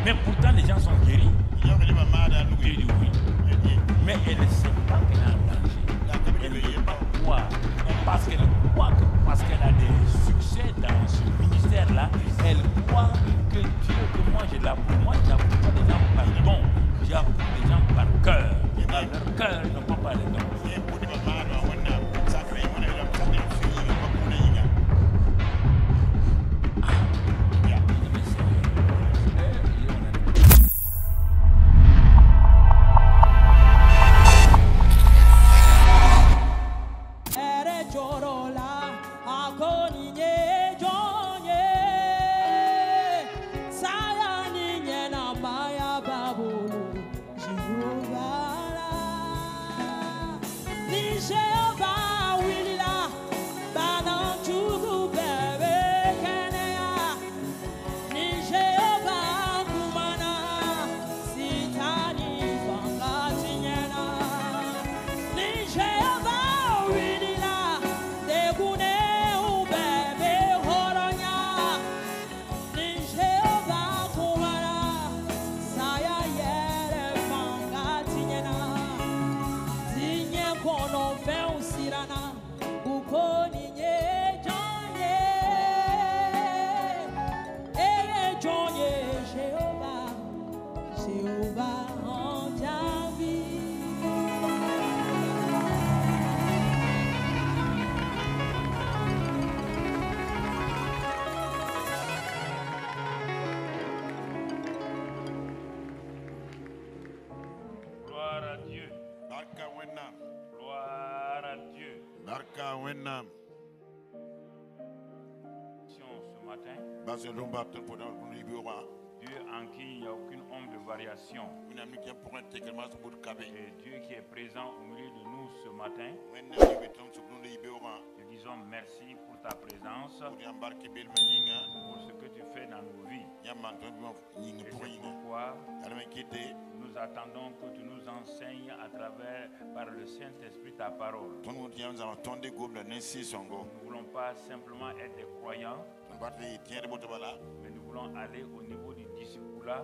Mais pourtant, les gens sont guéris. Dieu dit oui. Mais elle ne sait pas qu'elle est en danger. Elle ne veut pas croire. Parce qu'elle croit que parce qu'elle a des succès dans ce ministère-là, elle croit que Dieu, que moi j'ai l'appris. Moi, je n'apprends pas des gens par don. J'apprends des gens par cœur. Par leur cœur, ils ne prend pas les dons. Dieu en qui il n'y a aucune ombre de variation. Et Dieu qui est présent au milieu de nous ce matin. Nous disons merci pour ta présence, pour ce que tu fais dans nos vies. Et c'est pourquoi nous attendons que tu nous enseignes à travers, par le Saint-Esprit, ta parole. Nous ne voulons pas simplement être des croyants, mais nous voulons aller au niveau du discipulat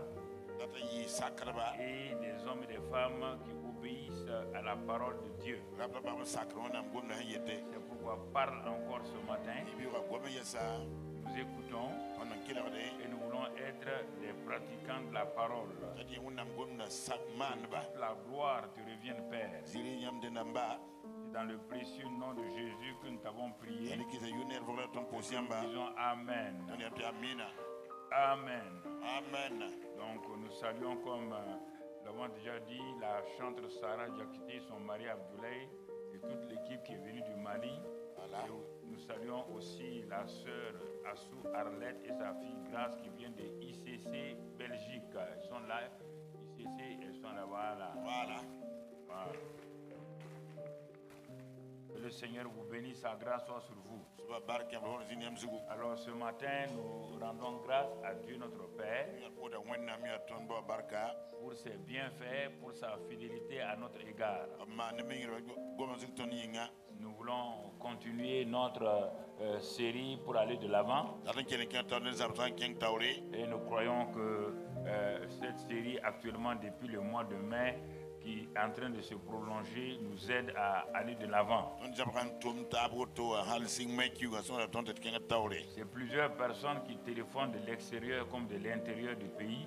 et des hommes et des femmes qui obéissent à la parole de Dieu. C'est pourquoi parle encore ce matin. Nous écoutons et nous voulons être des pratiquants de la parole. Que la gloire te revienne, Père. C'est dans le précieux nom de Jésus que nous t'avons prié. Nous disons Amen. Amen. Amen. Donc nous saluons, comme nous l'avons déjà dit, la chanteuse Sarah Diakité, son mari Abdoulaye et toute l'équipe qui est venue du Mali. Voilà. Nous saluons aussi la sœur Assou Arlette et sa fille Grace qui viennent de ICC Belgique. Ils sont là. ICC, elles sont là-bas. Là. Voilà. Que le Seigneur vous bénisse, sa grâce soit sur vous. Alors ce matin, nous rendons grâce à Dieu notre Père pour ses bienfaits, pour sa fidélité à notre égard. Nous voulons continuer notre série pour aller de l'avant. Et nous croyons que cette série actuellement depuis le mois de mai qui est en train de se prolonger nous aide à aller de l'avant. C'est plusieurs personnes qui téléphonent de l'extérieur comme de l'intérieur du pays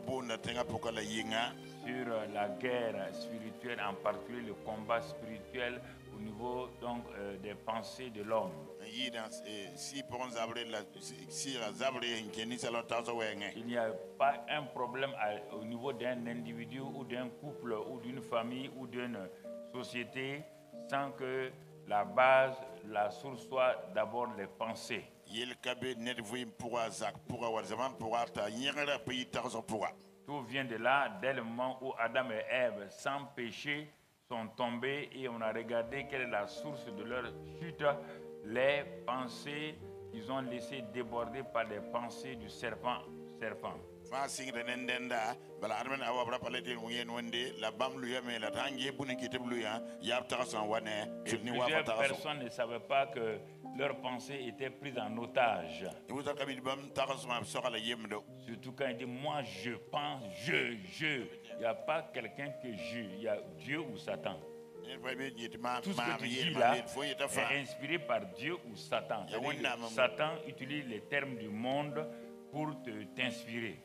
sur la guerre spirituelle, en particulier le combat spirituel au niveau donc des pensées de l'homme. Il n'y a pas un problème au niveau d'un individu ou d'un couple ou d'une famille ou d'une société sans que la base, la source soit d'abord les pensées. Tout vient de là, dès le moment où Adam et Ève, sans péché, sont tombés et on a regardé quelle est la source de leur chute, les pensées qu'ils ont laissé déborder par les pensées du serpent. Et plusieurs personnes ne savaient pas que leurs pensées étaient prises en otage. Surtout quand il dit moi je pense, je. Il n'y a pas quelqu'un que je, il y a Dieu ou Satan. Tout ce que tu dis là est inspiré par Dieu ou Satan. Satan utilise les termes du monde pour t'inspirer.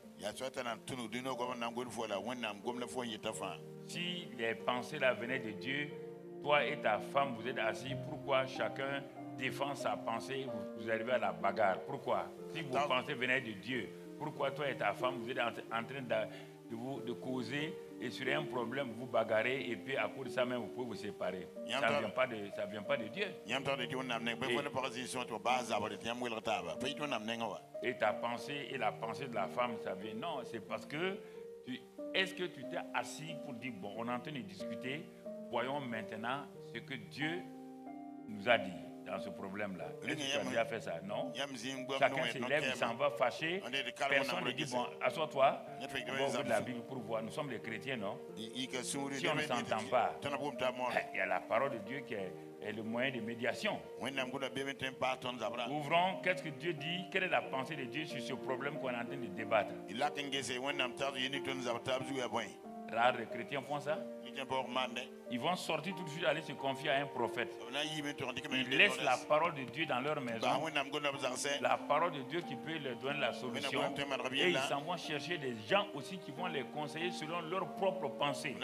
Si les pensées là venaient de Dieu, toi et ta femme, vous êtes assis, pourquoi chacun défend sa pensée et vous arrivez à la bagarre? Pourquoi? Si vos pensées venaient de Dieu, pourquoi toi et ta femme, vous êtes en train de causer et sur un problème, vous bagarrez et puis à cause de ça même, vous pouvez vous séparer. Ça ne vient pas de Dieu. Et ta pensée et la pensée de la femme, ça vient. Non, c'est parce que est-ce que tu t'es assis pour dire, bon, on est en train de discuter, voyons maintenant ce que Dieu nous a dit dans ce problème-là. Est-ce que tu as déjà fait ça? Non. Chacun se lève, il s'en va fâché. Personne ne dit, bon, assois-toi, on va ouvrir la Bible pour voir. Nous sommes des chrétiens, non? Si on ne s'entend pas, il y a la parole de Dieu qui est le moyen de médiation. Ouvrons, qu'est-ce que Dieu dit? Quelle est la pensée de Dieu sur ce problème qu'on est en train de débattre? Rares les chrétiens font ça. Ils vont sortir tout de suite, aller se confier à un prophète. Ils laissent la parole de Dieu dans leur maison. La parole de Dieu qui peut leur donner la solution. Et ils s'en vont chercher des gens aussi qui vont les conseiller selon leurs propres pensées.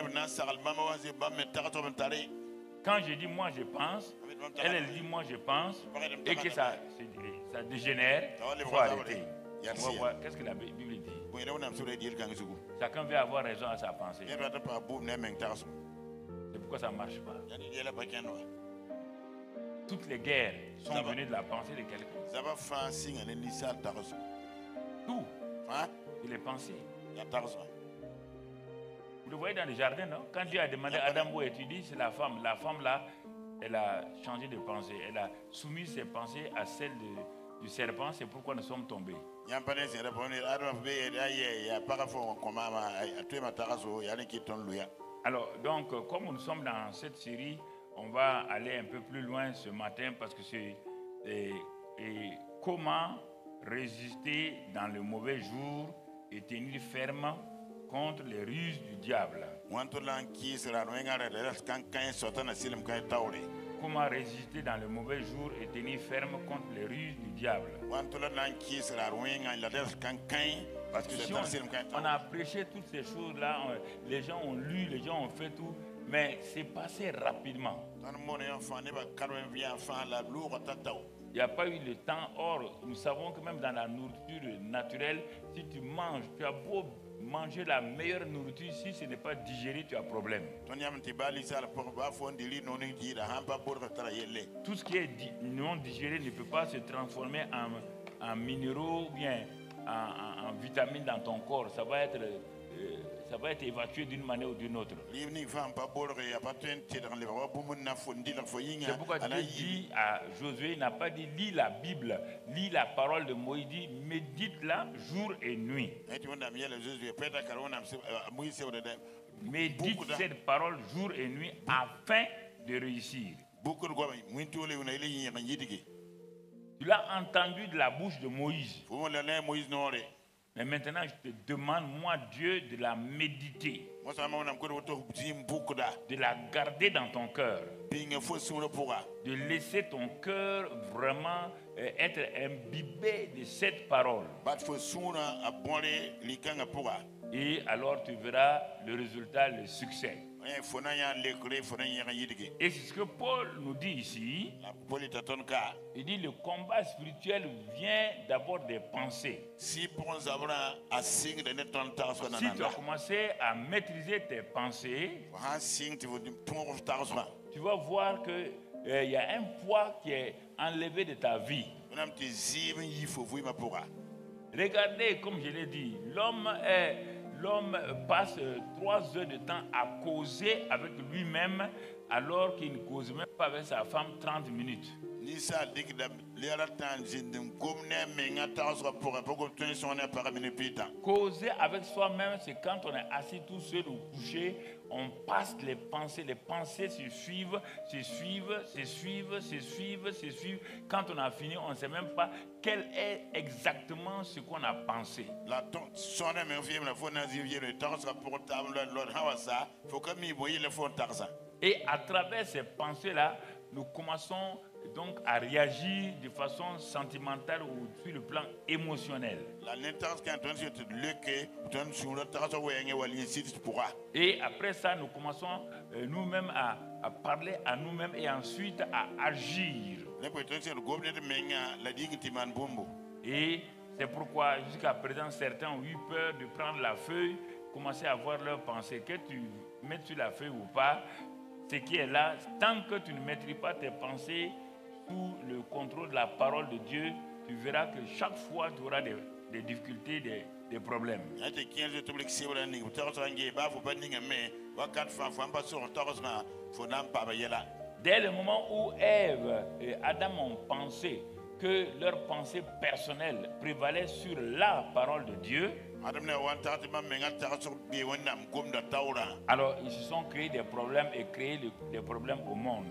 Quand je dis moi je pense, elle dit moi je pense, et que ça dégénère, il faut arrêter. On va voir qu'est-ce que la Bible dit. Chacun veut avoir raison à sa pensée. C'est pourquoi ça ne marche pas. Toutes les guerres sont venues de la pensée de quelqu'un. Tout. De les pensées. Vous le voyez dans le jardin, non? Quand Dieu a demandé à Adam où étudier, c'est la femme. La femme là, elle a changé de pensée. Elle a soumis ses pensées à celles du serpent. C'est pourquoi nous sommes tombés. Alors, donc, comme nous sommes dans cette série, on va aller un peu plus loin ce matin parce que c'est comment résister dans le mauvais jour et tenir ferme contre les ruses du diable. Comment résister dans le mauvais jour et tenir ferme contre les ruses du diable. Parce que si on a prêché toutes ces choses-là, les gens ont lu, les gens ont fait tout, mais c'est passé rapidement. Il n'y a pas eu le temps. Or, nous savons que même dans la nourriture naturelle, si tu manges, tu as beau manger la meilleure nourriture, si ce n'est pas digéré, tu as problème. Tout ce qui est non digéré ne peut pas se transformer en minéraux ou bien en vitamines dans ton corps. Ça va être évacué d'une manière ou d'une autre. C'est pourquoi Dieu dit à Josué, il n'a pas dit lis la Bible, lis la parole de Moïse, il dit médite-la jour et nuit. Médite cette parole jour et nuit afin de réussir. Tu l'as entendu de la bouche de Moïse. Mais maintenant, je te demande, moi, Dieu, de la méditer. De la garder dans ton cœur. De laisser ton cœur vraiment être imbibé de cette parole. Et alors tu verras le résultat, le succès. Et c'est ce que Paul nous dit ici. Il dit le combat spirituel vient d'abord des pensées. Si tu as commencé à maîtriser tes pensées, tu vas voir qu'il y a un poids qui est enlevé de ta vie. Regardez, comme je l'ai dit, l'homme passe 3 heures de temps à causer avec lui-même alors qu'il ne cause même pas avec sa femme 30 minutes. Causer avec soi-même, c'est quand on est assis tout seul ou couché, on passe les pensées se suivent, se suivent, se suivent, se suivent, se suivent. Quand on a fini, on ne sait même pas quel est exactement ce qu'on a pensé. Et à travers ces pensées-là, nous commençons donc à réagir de façon sentimentale ou sur le plan émotionnel. Et après ça, nous commençons nous-mêmes à parler à nous-mêmes et ensuite à agir. Et c'est pourquoi jusqu'à présent, certains ont eu peur de prendre la feuille, commencer à voir leurs pensées. Que tu mettes sur la feuille ou pas, ce qui est là, tant que tu ne maîtrises pas tes pensées sous le contrôle de la parole de Dieu, tu verras que chaque fois tu auras des difficultés, des problèmes. Dès le moment où Ève et Adam ont pensé que leur pensée personnelle prévalait sur la parole de Dieu, alors ils se sont créés des problèmes et créé des problèmes au monde.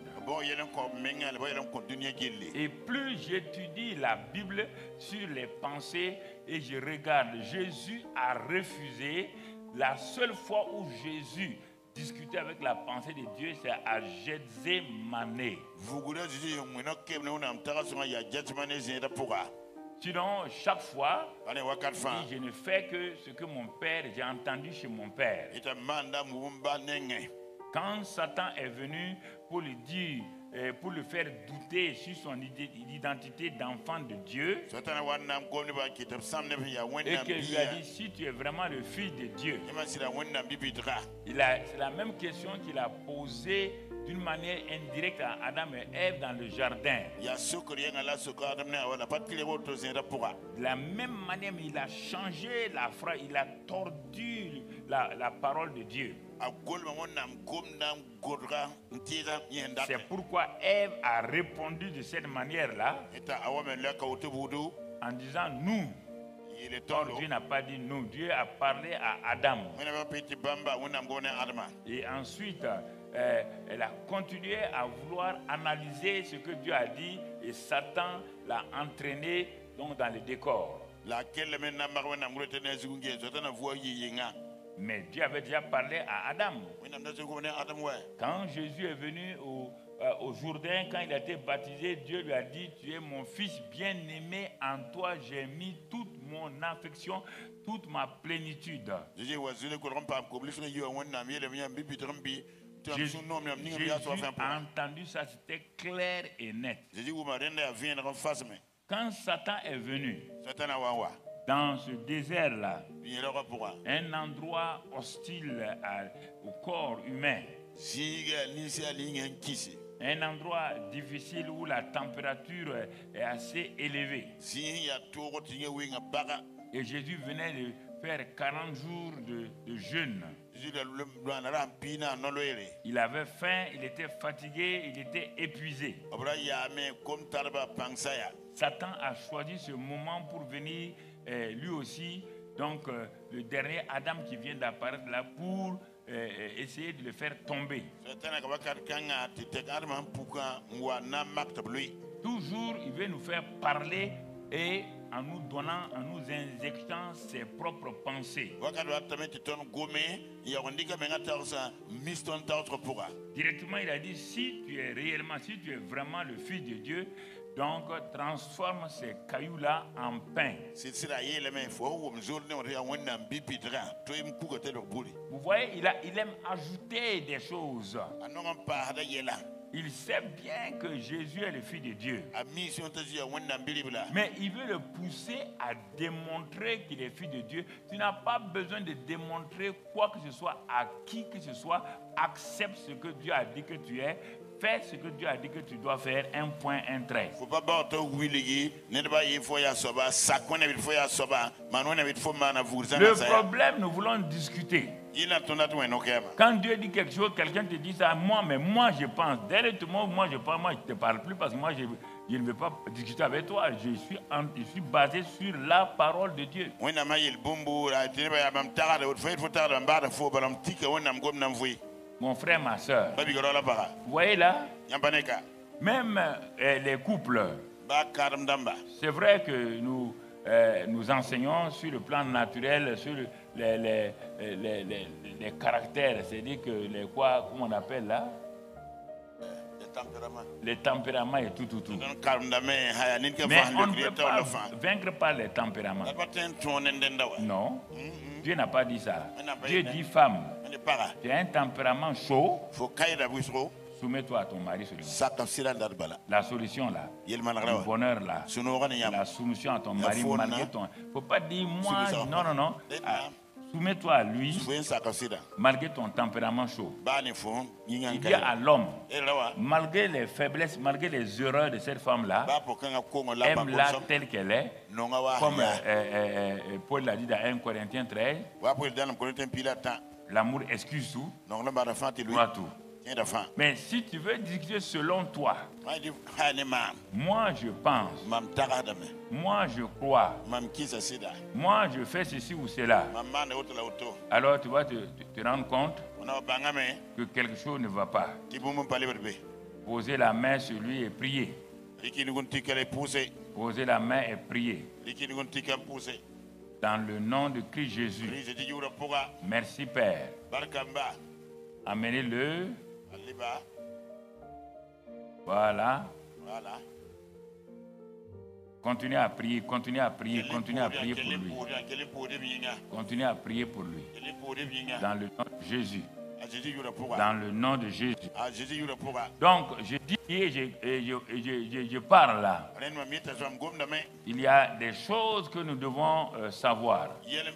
Et plus j'étudie la Bible sur les pensées et je regarde, Jésus a refusé. La seule fois où Jésus discutait avec la pensée de Dieu, c'est à Gethsémané. Sinon, chaque fois, je ne fais que ce que mon père, j'ai entendu chez mon père. Quand Satan est venu pour lui dire, pour le faire douter sur son identité d'enfant de Dieu, et qu'il lui a dit, si tu es vraiment le fils de Dieu, c'est la même question qu'il a posée d'une manière indirecte à Adam et Ève dans le jardin. De la même manière, il a changé la phrase, il a tordu la parole de Dieu. C'est pourquoi Ève a répondu de cette manière-là en disant nous. Or, Dieu n'a pas dit nous, Dieu a parlé à Adam. Et ensuite, elle a continué à vouloir analyser ce que Dieu a dit et Satan l'a entraîné donc dans le décor. Mais Dieu avait déjà parlé à Adam. Quand Jésus est venu au Jourdain, quand il a été baptisé, Dieu lui a dit, tu es mon fils bien-aimé, en toi j'ai mis toute mon affection, toute ma plénitude. Jésus a entendu ça, c'était clair et net. Quand Satan est venu dans ce désert-là, un endroit hostile au corps humain, un endroit difficile où la température est assez élevée. Et Jésus venait de faire 40 jours de jeûne. Il avait faim, il était fatigué, il était épuisé. Satan a choisi ce moment pour venir lui aussi, donc le dernier Adam qui vient d'apparaître là, pour essayer de le faire tomber. Toujours, il veut nous faire parler et en nous donnant, en nous injectant ses propres pensées. Directement, il a dit, si tu es vraiment le Fils de Dieu, donc transforme ces cailloux-là en pain. Vous voyez, il aime ajouter des choses. Il sait bien que Jésus est le Fils de Dieu. Mais il veut le pousser à démontrer qu'il est Fils de Dieu. Tu n'as pas besoin de démontrer quoi que ce soit à qui que ce soit. Accepte ce que Dieu a dit que tu es. Fais ce que Dieu a dit que tu dois faire, un point, un trait. Le problème, nous voulons discuter. Quand Dieu dit quelque chose, quelqu'un te dit ça, moi je pense. Dès le moment où moi je ne te parle plus parce que moi Je ne veux pas discuter avec toi. Je suis basé sur la parole de Dieu. Mon frère, ma soeur, vous voyez là, même les couples, c'est vrai que nous enseignons sur le plan naturel, sur les caractères, c'est-à-dire que les quoi, comment on appelle là, les tempéraments et tout. Mais on ne peut pas vaincre par les tempéraments. Non, Dieu n'a pas dit ça. Dieu dit femme, tu as un tempérament chaud, soumets-toi à ton mari seulement. La solution là, le bonheur là, la soumission à ton mari malgré ton... Il ne faut pas dire moi, non. Soumets-toi à lui malgré ton tempérament chaud. Il y a à l'homme, malgré les faiblesses, malgré les erreurs de cette femme-là, aime-la telle qu'elle est, comme Paul l'a dit dans 1 Corinthiens 13, l'amour excuse tout, voit tout. Mais si tu veux discuter selon toi, moi je pense, moi je crois, moi je fais ceci ou cela, alors tu vas te rendre compte que quelque chose ne va pas. Poser la main sur lui et prier. Poser la main et prier. Dans le nom de Christ Jésus. Merci Père. Amenez-le. Voilà. Continuez à prier pour lui. Continuez à prier pour lui. Dans le nom de Jésus. Dans le nom de Jésus. Donc, je dis et je parle là. Il y a des choses que nous devons savoir.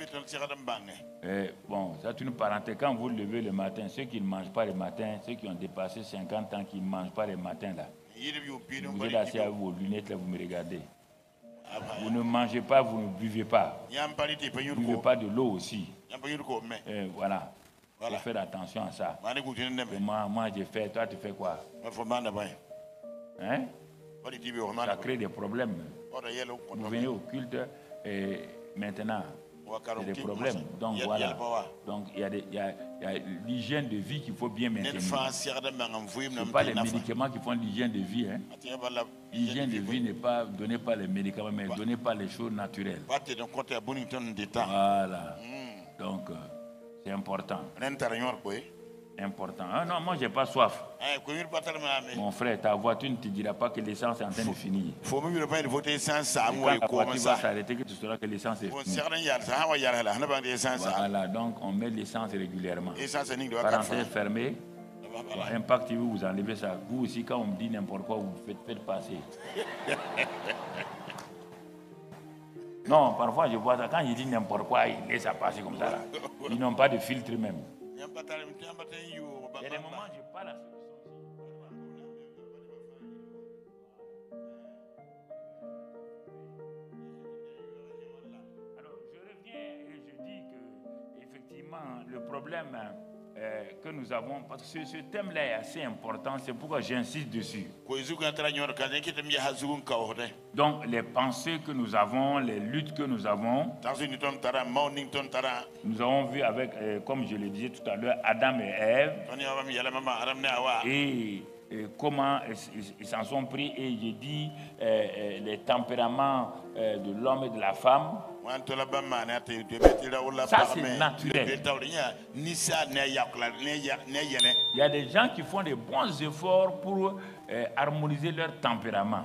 Bon, c'est une parenthèse. Quand vous levez le matin, ceux qui ne mangent pas le matin, ceux qui ont dépassé 50 ans, qui ne mangent pas le matin là, vous êtes assis avec vos lunettes là, vous me regardez. Vous ne mangez pas, vous ne buvez pas. Vous ne buvez pas de l'eau aussi. Voilà. Il faut faire attention à ça. Et moi j'ai fait, toi tu fais quoi? Hein? Ça crée des problèmes. Vous venez au culte et maintenant, il y a des problèmes. Donc voilà. Donc il y a l'hygiène de vie qu'il faut bien maintenir. Ce n'est pas les médicaments qui font l'hygiène de vie. Hein? L'hygiène de vie n'est pas donnée par les médicaments, mais donnée par les choses naturelles. Voilà. Donc... c'est important. Important. Ah non, moi, je n'ai pas soif. Mon frère, ta voiture ne te dira pas que l'essence est en train de finir. Quand la voiture va s'arrêter, que tu sauras que l'essence est finie. Voilà, donc on met l'essence régulièrement. Parenthèse fermée. Impact TV, vous enlevez ça. Vous aussi, quand on me dit n'importe quoi, vous faites passer. Non, parfois je vois ça. Quand je dis n'importe quoi, ils laissent ça passer comme ça. Là. Ils n'ont pas de filtre même. Il y a des moments où je parle à ceux qui sont ici. Alors, je reviens et je dis que, effectivement, le problème que nous avons, parce que ce thème-là est assez important, c'est pourquoi j'insiste dessus. Donc, les pensées que nous avons, les luttes que nous avons vu avec, comme je le disais tout à l'heure, Adam et Ève, et comment ils s'en sont pris, et j'ai dit les tempéraments de l'homme et de la femme. Ça, c'est naturel. Il y a des gens qui font des bons efforts pour harmoniser leur tempérament.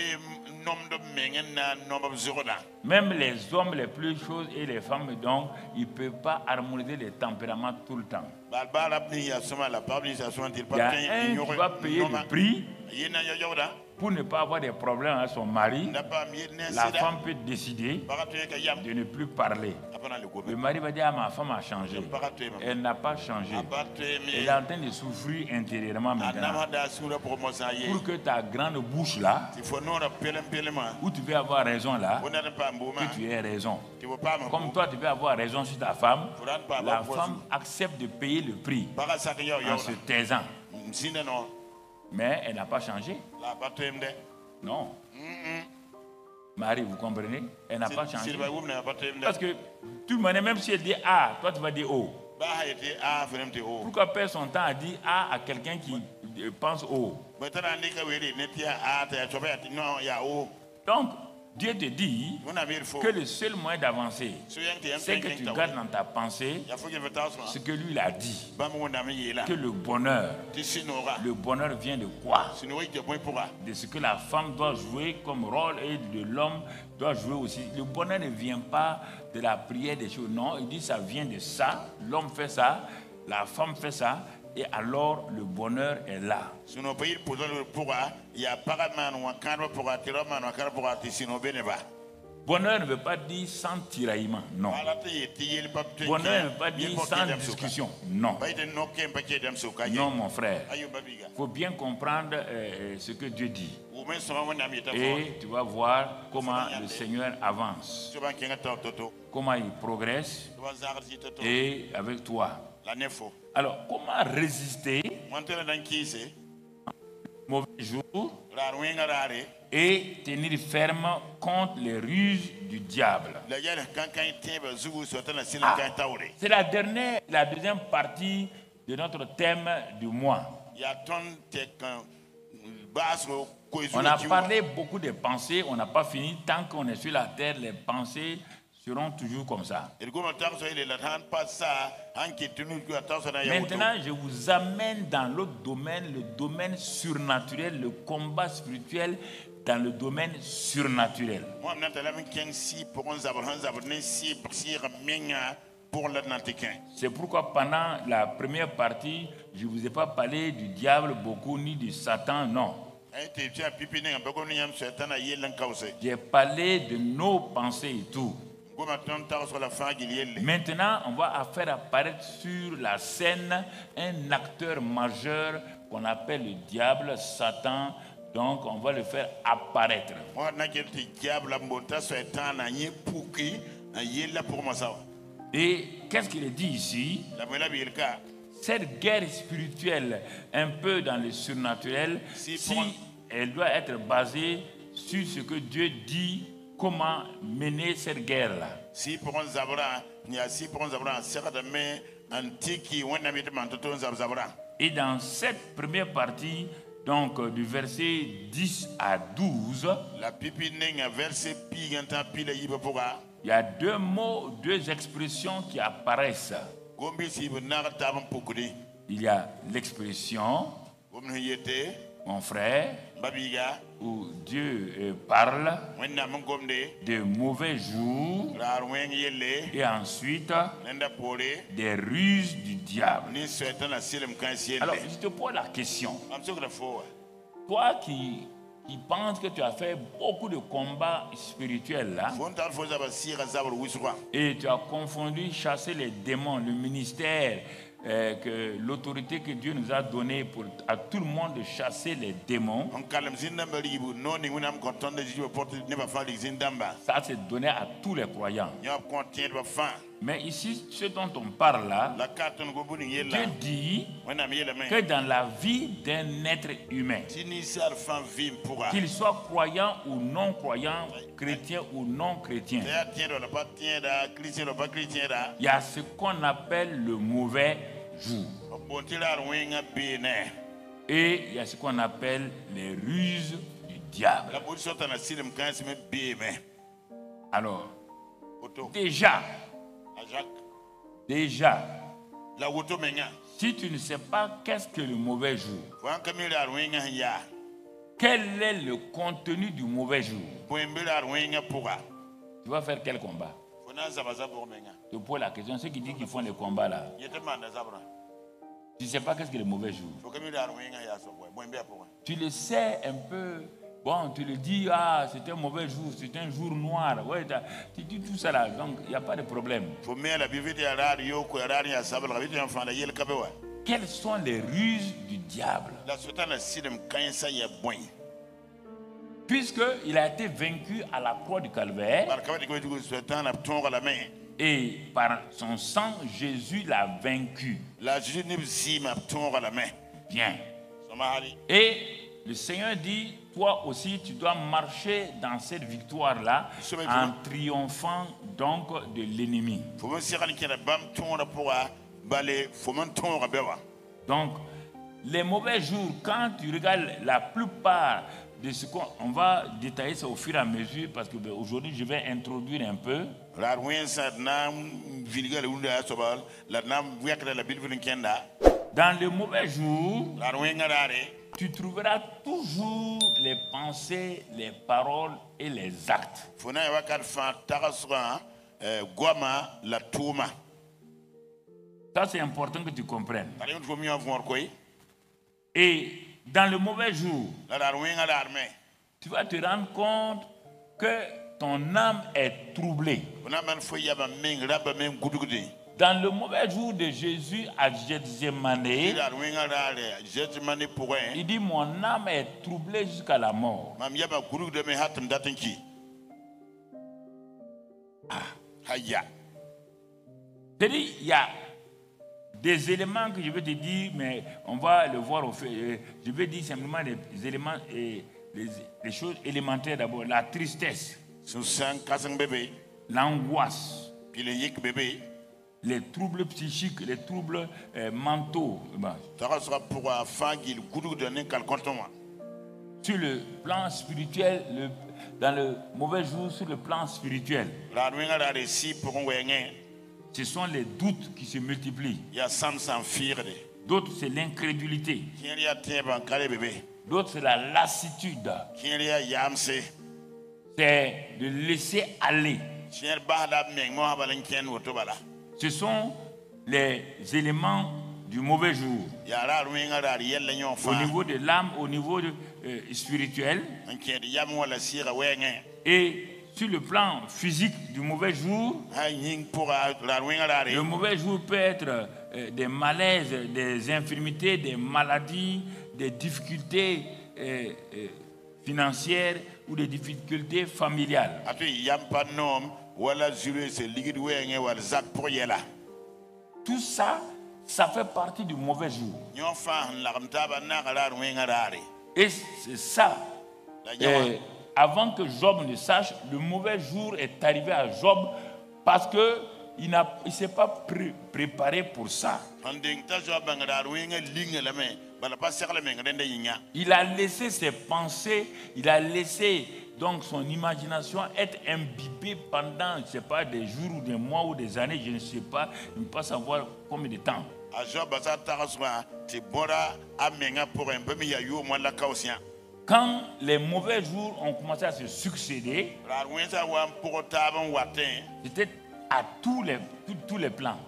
Même les hommes les plus choses et les femmes, donc, ils ne peuvent pas harmoniser les tempéraments tout le temps. Il y a un qui va payer le prix pour ne pas avoir des problèmes avec son mari. La femme peut décider de ne plus parler. Le mari va dire, ma femme a changé. Elle n'a pas changé. Elle est en train de souffrir intérieurement maintenant. Pour que ta grande bouche là, où tu veux avoir raison là, que tu aies raison. Comme toi tu veux avoir raison sur ta femme, la femme accepte de payer le prix en se taisant. Mais elle n'a pas changé. Non. Marie, vous comprenez? Elle n'a pas changé. Parce que tout le monde, même si elle dit A, toi tu vas dire O. Pourquoi perdre son temps à dire A à quelqu'un qui pense O? Donc, Dieu te dit que le seul moyen d'avancer, c'est que tu gardes dans ta pensée ce que lui a dit. Que le bonheur vient de quoi? De ce que la femme doit jouer comme rôle et de l'homme doit jouer aussi. Le bonheur ne vient pas de la prière des choses. Non, il dit ça vient de ça. L'homme fait ça, la femme fait ça. Et alors le bonheur est là. Bonheur ne veut pas dire sans tiraillement, non. Bonheur ne veut pas dire sans discussion, non. Non, mon frère. Il faut bien comprendre ce que Dieu dit. Et tu vas voir comment le Seigneur avance, comment il progresse, et avec toi. Alors, comment résister aux mauvais jours et tenir ferme contre les ruses du diable? C'est la deuxième partie de notre thème du mois. On a parlé beaucoup de pensées, on n'a pas fini. Tant qu'on est sur la terre, les pensées seront toujours comme ça. Maintenant, je vous amène dans l'autre domaine, le domaine surnaturel, le combat spirituel dans le domaine surnaturel. C'est pourquoi pendant la première partie, je ne vous ai pas parlé du diable beaucoup ni du Satan, non. J'ai parlé de nos pensées et tout. Maintenant, on va faire apparaître sur la scène un acteur majeur qu'on appelle le diable, Satan. Donc, on va le faire apparaître. Et qu'est-ce qu'il dit ici? Cette guerre spirituelle, un peu dans le surnaturel, si elle doit être basée sur ce que Dieu dit, comment mener cette guerre-là. Et dans cette première partie, donc du verset 10 à 12, il y a deux mots, deux expressions qui apparaissent. Il y a l'expression, mon frère, où Dieu parle de mauvais jours et ensuite des ruses du diable. Alors, je te pose la question. Toi qui penses que tu as fait beaucoup de combats spirituels là, et tu as confondu chasser les démons, le ministère, que l'autorité que Dieu nous a donnée pour à tout le monde de chasser les démons, ça c'est donné à tous les croyants. Mais ici, ce dont on parle là, Dieu dit que dans la vie d'un être humain, qu'il soit croyant ou non croyant, chrétien ou non chrétien, il y a ce qu'on appelle le mauvais jour. Et il y a ce qu'on appelle les ruses du diable. Alors, déjà, si tu ne sais pas qu'est-ce que le mauvais jour, quel est le contenu du mauvais jour, tu vas faire quel combat? Je pose la question, ceux qui disent qu'ils font les combats là, tu ne sais pas qu'est-ce que le mauvais jour. Tu le sais un peu. Bon, tu le dis, ah, c'est un mauvais jour, c'est un jour noir. Ouais, tu dis tout ça là, donc il n'y a pas de problème. Quelles sont les ruses du diable? Puisqu'il a été vaincu à la croix du Calvaire, et par son sang, Jésus l'a vaincu. Bien. Et le Seigneur dit, toi aussi, tu dois marcher dans cette victoire-là en triomphant donc de l'ennemi. Donc, les mauvais jours, quand tu regardes la plupart de ce qu'on va détailler ça au fur et à mesure, parce que aujourd'hui je vais introduire un peu. Dans les mauvais jours, tu trouveras toujours les pensées, les paroles et les actes. Ça, c'est important que tu comprennes. Et dans le mauvais jour, tu vas te rendre compte que ton âme est troublée. Dans le mauvais jour de Jésus à Gethsémane, il dit mon âme est troublée jusqu'à la mort. C'est-à-dire, il y a des éléments que je vais te dire, mais on va le voir au fait. Je vais dire simplement les éléments et les choses élémentaires d'abord. La tristesse, l'angoisse, les troubles psychiques, les troubles mentaux. Sur le plan spirituel, dans le mauvais jour, sur le plan spirituel, ce sont les doutes qui se multiplient. D'autres, c'est l'incrédulité. D'autres, c'est la lassitude. C'est de laisser aller. Ce sont les éléments du mauvais jour. Au niveau de l'âme, au niveau spirituel. Et sur le plan physique du mauvais jour, le mauvais jour peut être des malaises, des infirmités, des maladies, des difficultés financières ou des difficultés familiales. Tout ça, ça fait partie du mauvais jour. Et c'est ça. Avant que Job ne sache, le mauvais jour est arrivé à Job parce qu'il ne s'est pas préparé pour ça. Il a laissé ses pensées, il a laissé donc son imagination être imbibée pendant, je ne sais pas, des jours ou des mois ou des années, je ne sais pas, je ne peux pas savoir combien de temps. Quand les mauvais jours ont commencé à se succéder, c'était à tous les plans.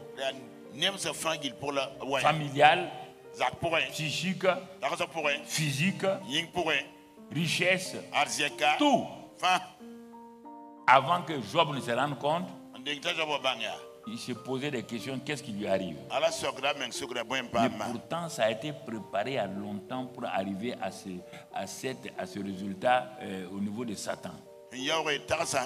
Familial, psychique, physique, richesse, tout. Avant que Job ne se rende compte, il se posait des questions, qu'est-ce qui lui arrive? Mais pourtant, ça a été préparé à longtemps pour arriver à ce résultat au niveau de Satan. Ça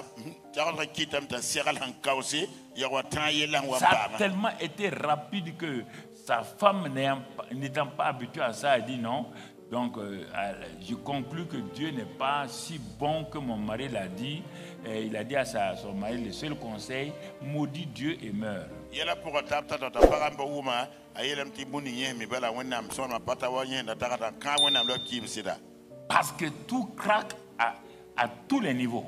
a tellement été rapide que sa femme, n'étant pas habituée à ça, a dit non. Donc, je conclus que Dieu n'est pas si bon que mon mari l'a dit. Et il a dit à son mari, le seul conseil, maudit Dieu et meurt. Parce que tout craque à tous les niveaux.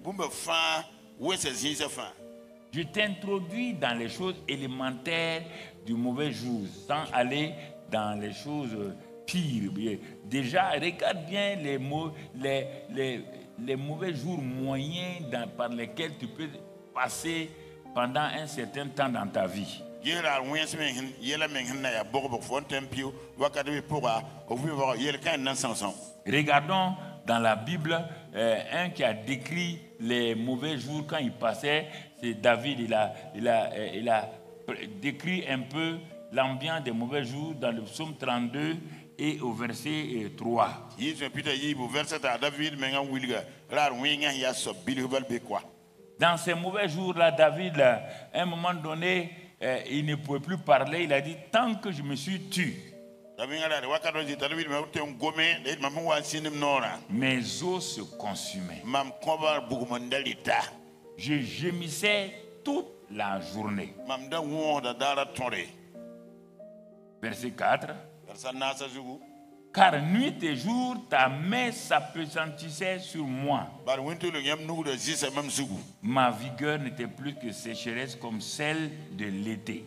Je t'introduis dans les choses élémentaires du mauvais jour, sans aller dans les choses pires. Déjà, regarde bien les mauvais jours moyens par lesquels tu peux passer pendant un certain temps dans ta vie. Regardons dans la Bible un qui a décrit les mauvais jours quand il passait, c'est David. Il a décrit un peu l'ambiance des mauvais jours dans le psaume 32 et au verset 3. Dans ces mauvais jours-là, David, à un moment donné, il ne pouvait plus parler. Il a dit, tant que je me suis tué, Mes os se consumaient. Je gémissais toute la journée. Verset 4. Car nuit et jour, ta main s'appesantissait sur moi. Ma vigueur n'était plus que sécheresse comme celle de l'été.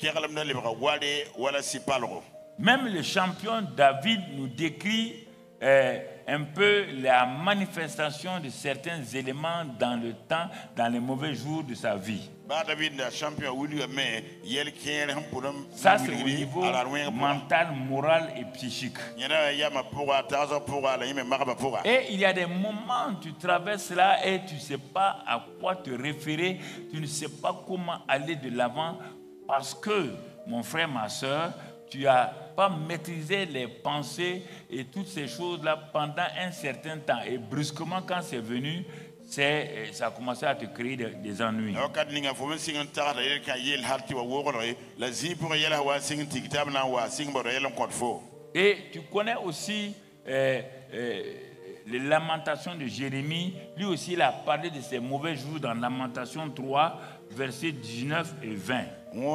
Même le champion David nous décrit un peu la manifestation de certains éléments dans le temps, dans les mauvais jours de sa vie. Ça, c'est au niveau mental, moral et psychique. Et il y a des moments où tu traverses là et tu ne sais pas à quoi te référer, tu ne sais pas comment aller de l'avant parce que, mon frère, ma soeur, tu n'as pas maîtrisé les pensées et toutes ces choses-là pendant un certain temps. Et brusquement, quand c'est venu, ça a commencé à te créer des ennuis. Et tu connais aussi les lamentations de Jérémie. Lui aussi, il a parlé de ses mauvais jours dans Lamentation 3, versets 19 et 20. Lui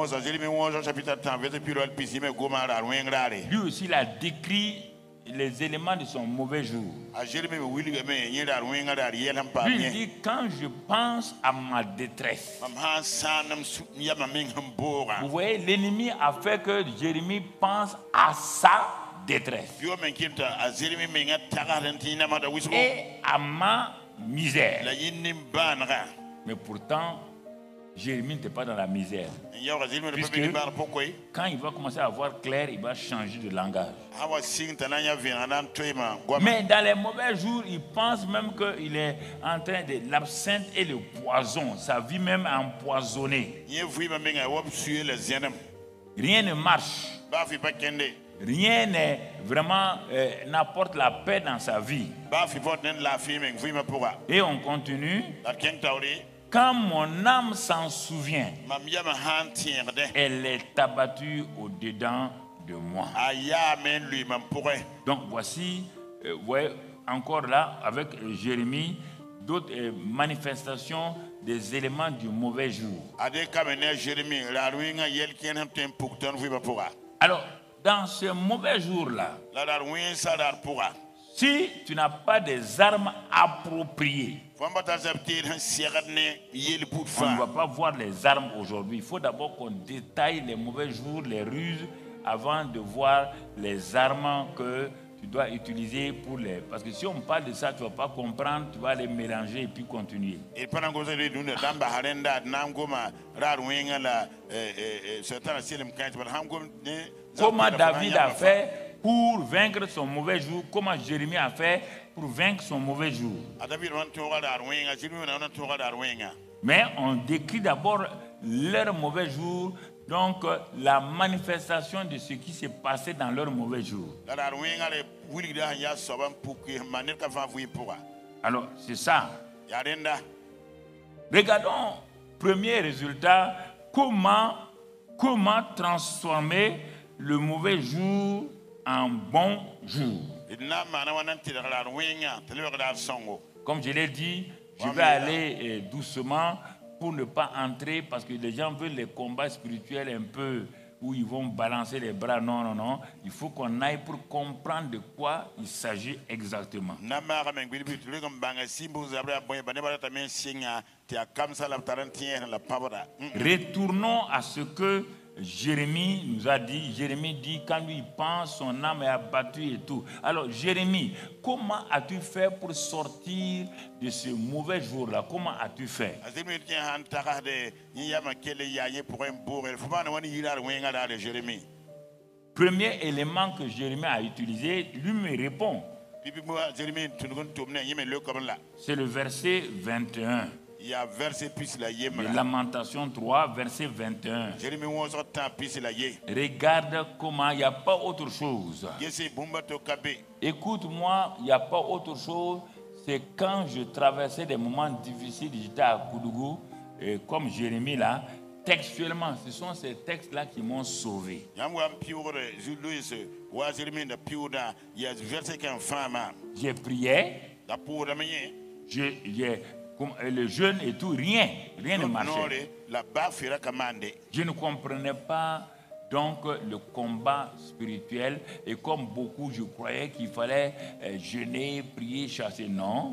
aussi, il a décrit les éléments de son mauvais jour. Lui, il dit, quand je pense à ma détresse. Vous voyez, l'ennemi a fait que Jérémie pense à sa détresse. Et à ma misère. Mais pourtant, Jérémie n'était pas dans la misère. Puisque quand il va commencer à voir clair, il va changer de langage. Mais dans les mauvais jours, il pense même qu'il est en train de l'absinthe et le poison. Sa vie même est empoisonnée. Rien ne marche. Rien n'est vraiment n'apporte la paix dans sa vie. Et on continue. Quand mon âme s'en souvient, elle est abattue au-dedans de moi. Donc voici, voyez, encore là, avec Jérémie, d'autres manifestations des éléments du mauvais jour. Alors, dans ce mauvais jour-là, si tu n'as pas des armes appropriées, on ne va pas voir les armes aujourd'hui. Il faut d'abord qu'on détaille les mauvais jours, les ruses, avant de voir les armes que tu dois utiliser pour les... Parce que si on parle de ça, tu ne vas pas comprendre, tu vas les mélanger et puis continuer. Comment David a fait pour vaincre son mauvais jour, comment Jérémie a fait pour vaincre son mauvais jour. Mais on décrit d'abord leur mauvais jour, donc la manifestation de ce qui s'est passé dans leur mauvais jour. Alors, c'est ça. Regardons, premier résultat, comment transformer le mauvais jour en bon jour. Comme je l'ai dit, je vais aller doucement pour ne pas entrer parce que les gens veulent les combats spirituels un peu où ils vont balancer les bras. Non, non, non. Il faut qu'on aille pour comprendre de quoi il s'agit exactement. Retournons à ce que Jérémie nous a dit. Jérémie dit, quand lui pense, son âme est abattue et tout. Alors Jérémie, comment as-tu fait pour sortir de ce mauvais jour-là? Comment as-tu fait? Premier élément que Jérémie a utilisé, lui me répond. C'est le verset 21. De Lamentation 3, verset 21. Regarde comment il n'y a pas autre chose. Écoute-moi, il n'y a pas autre chose. C'est quand je traversais des moments difficiles, j'étais à Koudougou, comme Jérémie là, textuellement, ce sont ces textes-là qui m'ont sauvé. J'ai prié, le jeûne et tout, rien ne marchait. Je ne comprenais pas donc le combat spirituel, et comme beaucoup, je croyais qu'il fallait jeûner, prier, chasser. Non.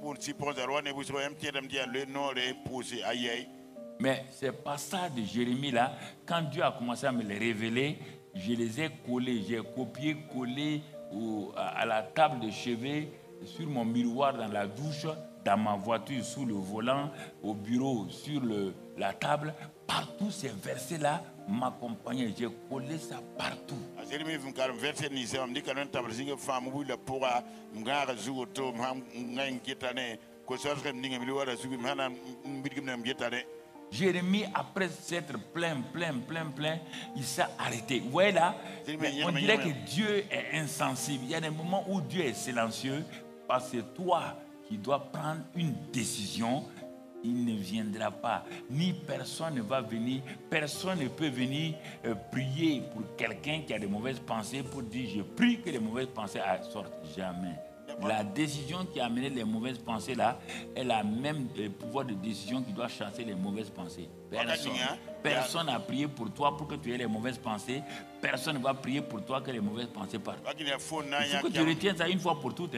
Mais ces passages de Jérémie là, quand Dieu a commencé à me les révéler, je les ai collés, j'ai copié, collé à la table de chevet, sur mon miroir dans la douche, dans ma voiture, sous le volant, au bureau, sur la table. Partout ces versets-là m'accompagnaient. J'ai collé ça partout. Jérémie, après s'être plein, il s'est arrêté. Vous voyez là, on dirait que Dieu est insensible. Il y a des moments où Dieu est silencieux parce que toi qui dois prendre une décision, il ne viendra pas. Ni personne ne va venir. Personne ne peut venir prier pour quelqu'un qui a de mauvaises pensées pour dire je prie que les mauvaises pensées sortent. Jamais. La décision qui a amené les mauvaises pensées là est la même pouvoir de décision qui doit chasser les mauvaises pensées. Personne n'a prié pour toi pour que tu aies les mauvaises pensées. Personne ne va prier pour toi que les mauvaises pensées partent. Il faut que tu retiennes ça une fois pour toutes.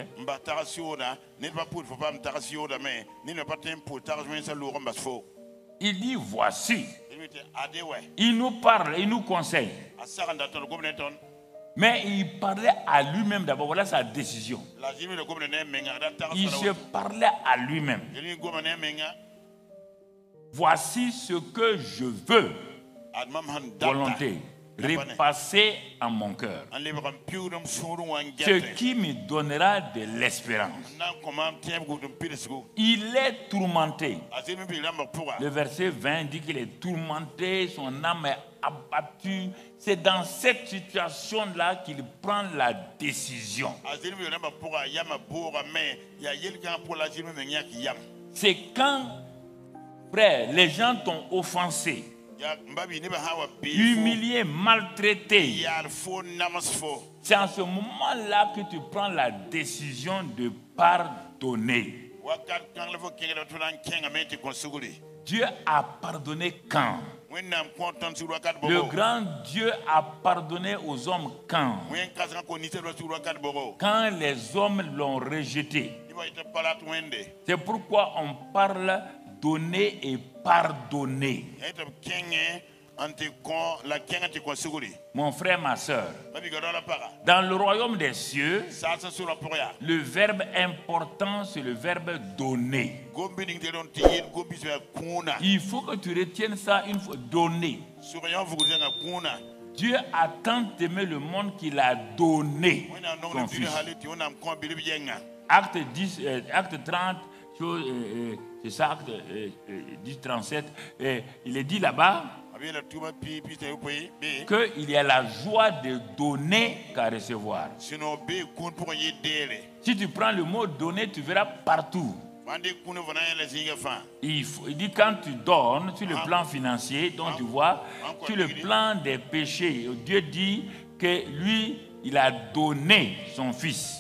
Il dit voici. Il nous parle, il nous conseille. Mais il parlait à lui-même d'abord. Voilà sa décision. Il se parlait à lui-même. Voici ce que je veux. Volonté. Repasser en mon cœur. Ce qui me donnera de l'espérance. Il est tourmenté. Le verset 20 dit qu'il est tourmenté, son âme est abattue. C'est dans cette situation-là qu'il prend la décision. C'est quand, frère, les gens t'ont offensé, humilié, maltraité. C'est en ce moment-là que tu prends la décision de pardonner. Dieu a pardonné quand? Le grand Dieu a pardonné aux hommes quand? Quand les hommes l'ont rejeté. C'est pourquoi on parle donner et pardonner. Mon frère, ma soeur, dans le royaume des cieux, le verbe important, c'est le verbe donner. Il faut que tu retiennes ça une fois. Donner. Dieu a tant aimé le monde qu'il a donné son Fils. Acte 10, acte 30, c'est ça, acte 10, 37. Il est dit là-bas qu'il y a la joie de donner qu'à recevoir. Si tu prends le mot donner, tu verras partout. Il dit quand tu donnes sur le plan financier, donc tu vois, sur le plan des péchés, Dieu dit que lui, il a donné son Fils.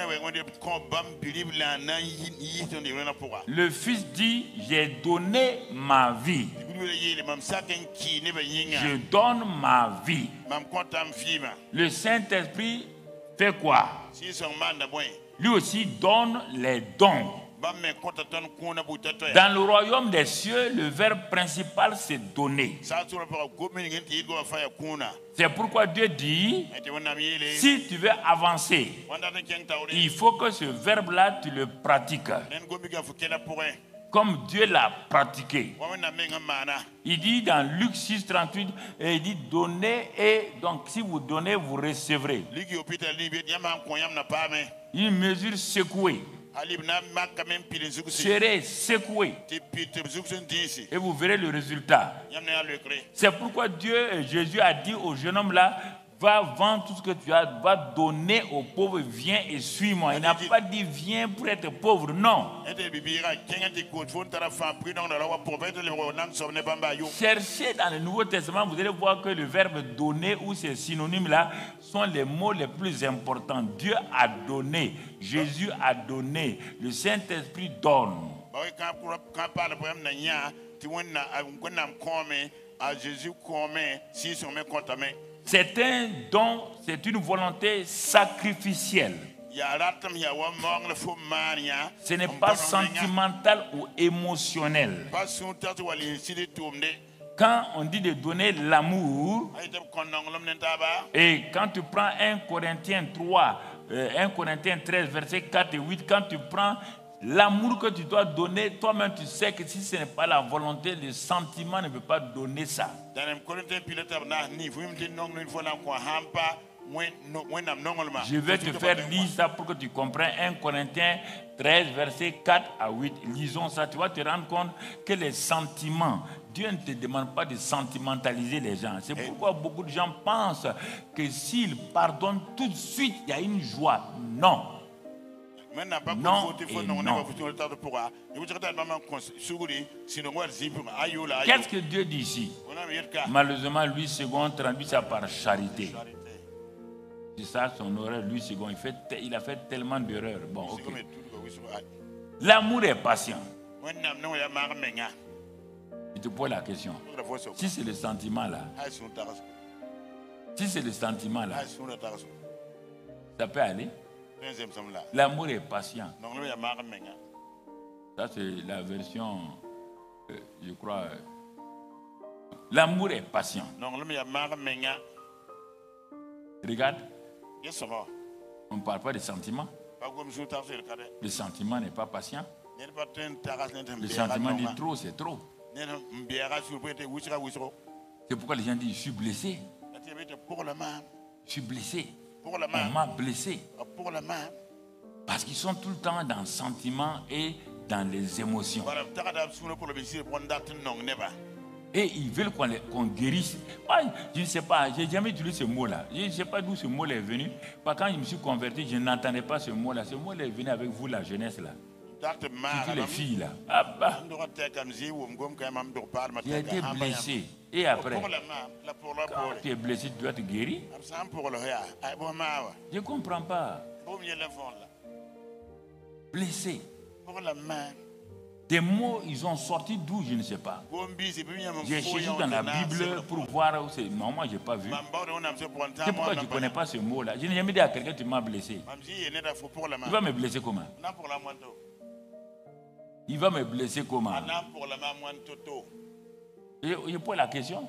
Le Fils dit, j'ai donné ma vie. Je donne ma vie. Le Saint-Esprit fait quoi? Lui aussi donne les dons. Dans le royaume des cieux, le verbe principal c'est donner. C'est pourquoi Dieu dit, si tu veux avancer, il faut que ce verbe-là, tu le pratiques. Comme Dieu l'a pratiqué. Il dit dans Luc 6, 38, il dit donnez et donc si vous donnez, vous recevrez. Une mesure secouée. Serez secoué et vous verrez le résultat. C'est pourquoi Jésus a dit au jeune homme là, Va vendre tout ce que tu as, va donner aux pauvres, viens et suis-moi. Il n'a pas dit viens pour être pauvre, non. Cherchez dans le Nouveau Testament, vous allez voir que le verbe donner ou ces synonymes-là sont les mots les plus importants. Dieu a donné, Jésus a donné, le Saint-Esprit donne. C'est un don, c'est une volonté sacrificielle. Ce n'est pas sentimental ou émotionnel. Quand on dit de donner l'amour, et quand tu prends 1 Corinthiens 3, 1 Corinthiens 13, versets 4 et 8, quand tu prends l'amour que tu dois donner, toi-même tu sais que si ce n'est pas la volonté, le sentiment ne peut pas donner ça. Je vais te faire lire ça pour que tu comprennes. 1 Corinthiens 13, versets 4 à 8. Lisons ça. Tu vas te rendre compte que les sentiments, Dieu ne te demande pas de sentimentaliser les gens. C'est pourquoi beaucoup de gens pensent que s'ils pardonnent tout de suite, il y a une joie. Non. Non et non. Qu'est-ce que Dieu dit ici? Malheureusement, Louis II traduit ça par charité. C'est ça son horreur, Louis II. Il a fait tellement d'erreurs. Bon, ok. L'amour est patient. Je te pose la question. Si c'est le sentiment là, ça peut aller. L'amour est patient. Ça, c'est la version, je crois. L'amour est patient. Regarde. On ne parle pas de sentiments. Le sentiment n'est pas patient. Le sentiment dit trop, c'est trop. C'est pourquoi les gens disent je suis blessé. Je suis blessé. On m'a blessé. Parce qu'ils sont tout le temps dans le sentiment et dans les émotions. Et ils veulent qu'on guérisse. Je ne sais pas, je n'ai jamais utilisé ce mot-là. Je ne sais pas d'où ce mot-là est venu. Quand je me suis converti, je n'entendais pas ce mot-là. Ce mot-là est venu avec vous, la jeunesse là. Surtout les filles là. J'ai été blessé. Et après, quand tu es blessé, tu dois te guérir. Je ne comprends pas. Blessé. Des mots, ils ont sorti d'où, je ne sais pas. J'ai cherché dans la Bible pour voir où c'est. Non, moi, je n'ai pas vu. C'est pourquoi je ne connais pas ce mot-là. Je n'ai jamais dit à quelqu'un, tu m'as blessé. Il va me blesser comment? Il va me blesser comment? Je pose la question.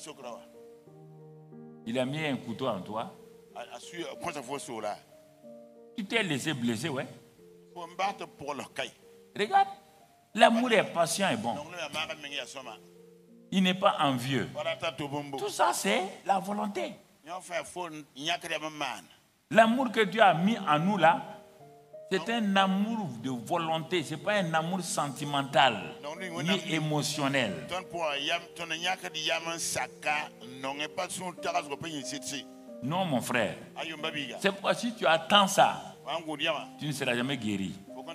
Il a mis un couteau en toi. Tu t'es laissé blesser, ouais. Regarde, l'amour est patient et bon. Il n'est pas envieux. Tout ça, c'est la volonté. L'amour que Dieu a mis en nous là, c'est un amour de volonté, ce n'est pas un amour sentimental ni émotionnel. Non, mon frère. C'est pourquoi si tu attends ça, tu ne seras jamais guéri.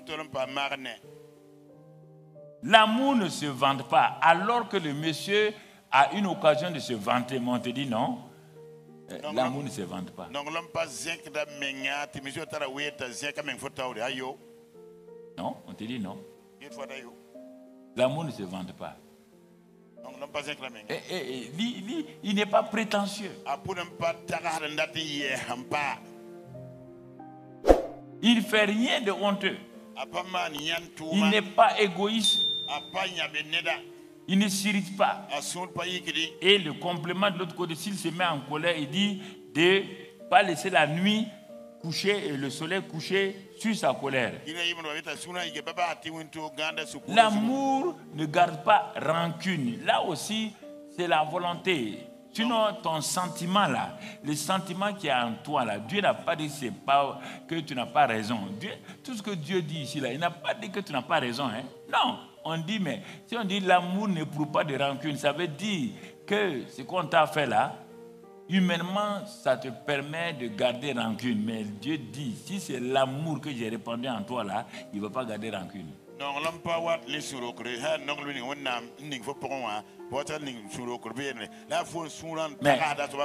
L'amour ne se vante pas. Alors que le monsieur a une occasion de se vanter, mais on te dit non. L'amour ne se vante pas. Non, on te dit non. L'amour ne se vante pas. Il n'est pas prétentieux. Il ne fait rien de honteux. Il n'est pas égoïste. Il ne s'irrite pas. Et le complément de l'autre côté, s'il se met en colère, il dit de ne pas laisser la nuit coucher et le soleil coucher sur sa colère. L'amour ne garde pas rancune. Là aussi, c'est la volonté. Sinon, ton sentiment là, le sentiment qui est en toi là, Dieu n'a pas dit que tu n'as pas raison. Tout ce que Dieu dit ici là, il n'a pas dit que tu n'as pas raison. Hein? Non, on dit, mais si on dit l'amour n'éprouve pas de rancune, ça veut dire que ce qu'on t'a fait là, humainement, ça te permet de garder rancune. Mais Dieu dit, si c'est l'amour que j'ai répandu en toi là, il ne va pas garder rancune. Mais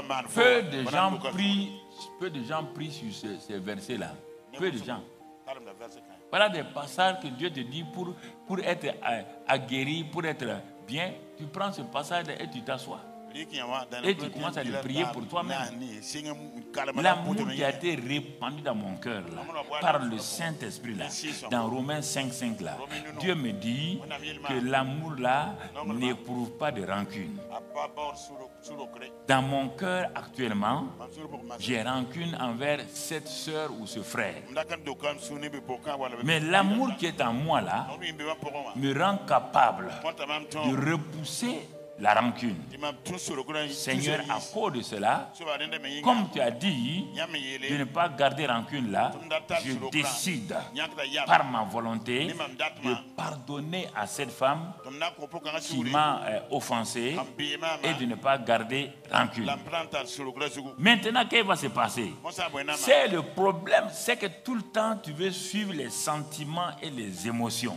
peu de gens prient sur ces versets-là. Peu de gens. Voilà des passages que Dieu te dit pour être aguerri, pour être bien. Tu prends ce passage et tu t'assois. Et tu commences à le prier pour toi-même. L'amour qui a été répandu dans mon cœur là, par le Saint-Esprit là, dans Romains 5:5 là, Dieu me dit que l'amour là n'éprouve pas de rancune. Dans mon cœur actuellement, j'ai rancune envers cette sœur ou ce frère. Mais l'amour qui est en moi là me rend capable de repousser la rancune. Seigneur, à cause de cela, comme tu as dit, de ne pas garder rancune là, je décide par ma volonté de pardonner à cette femme qui m'a offensé et de ne pas garder rancune. Maintenant, qu'est-ce qui va se passer? C'est le problème, c'est que tout le temps tu veux suivre les sentiments et les émotions.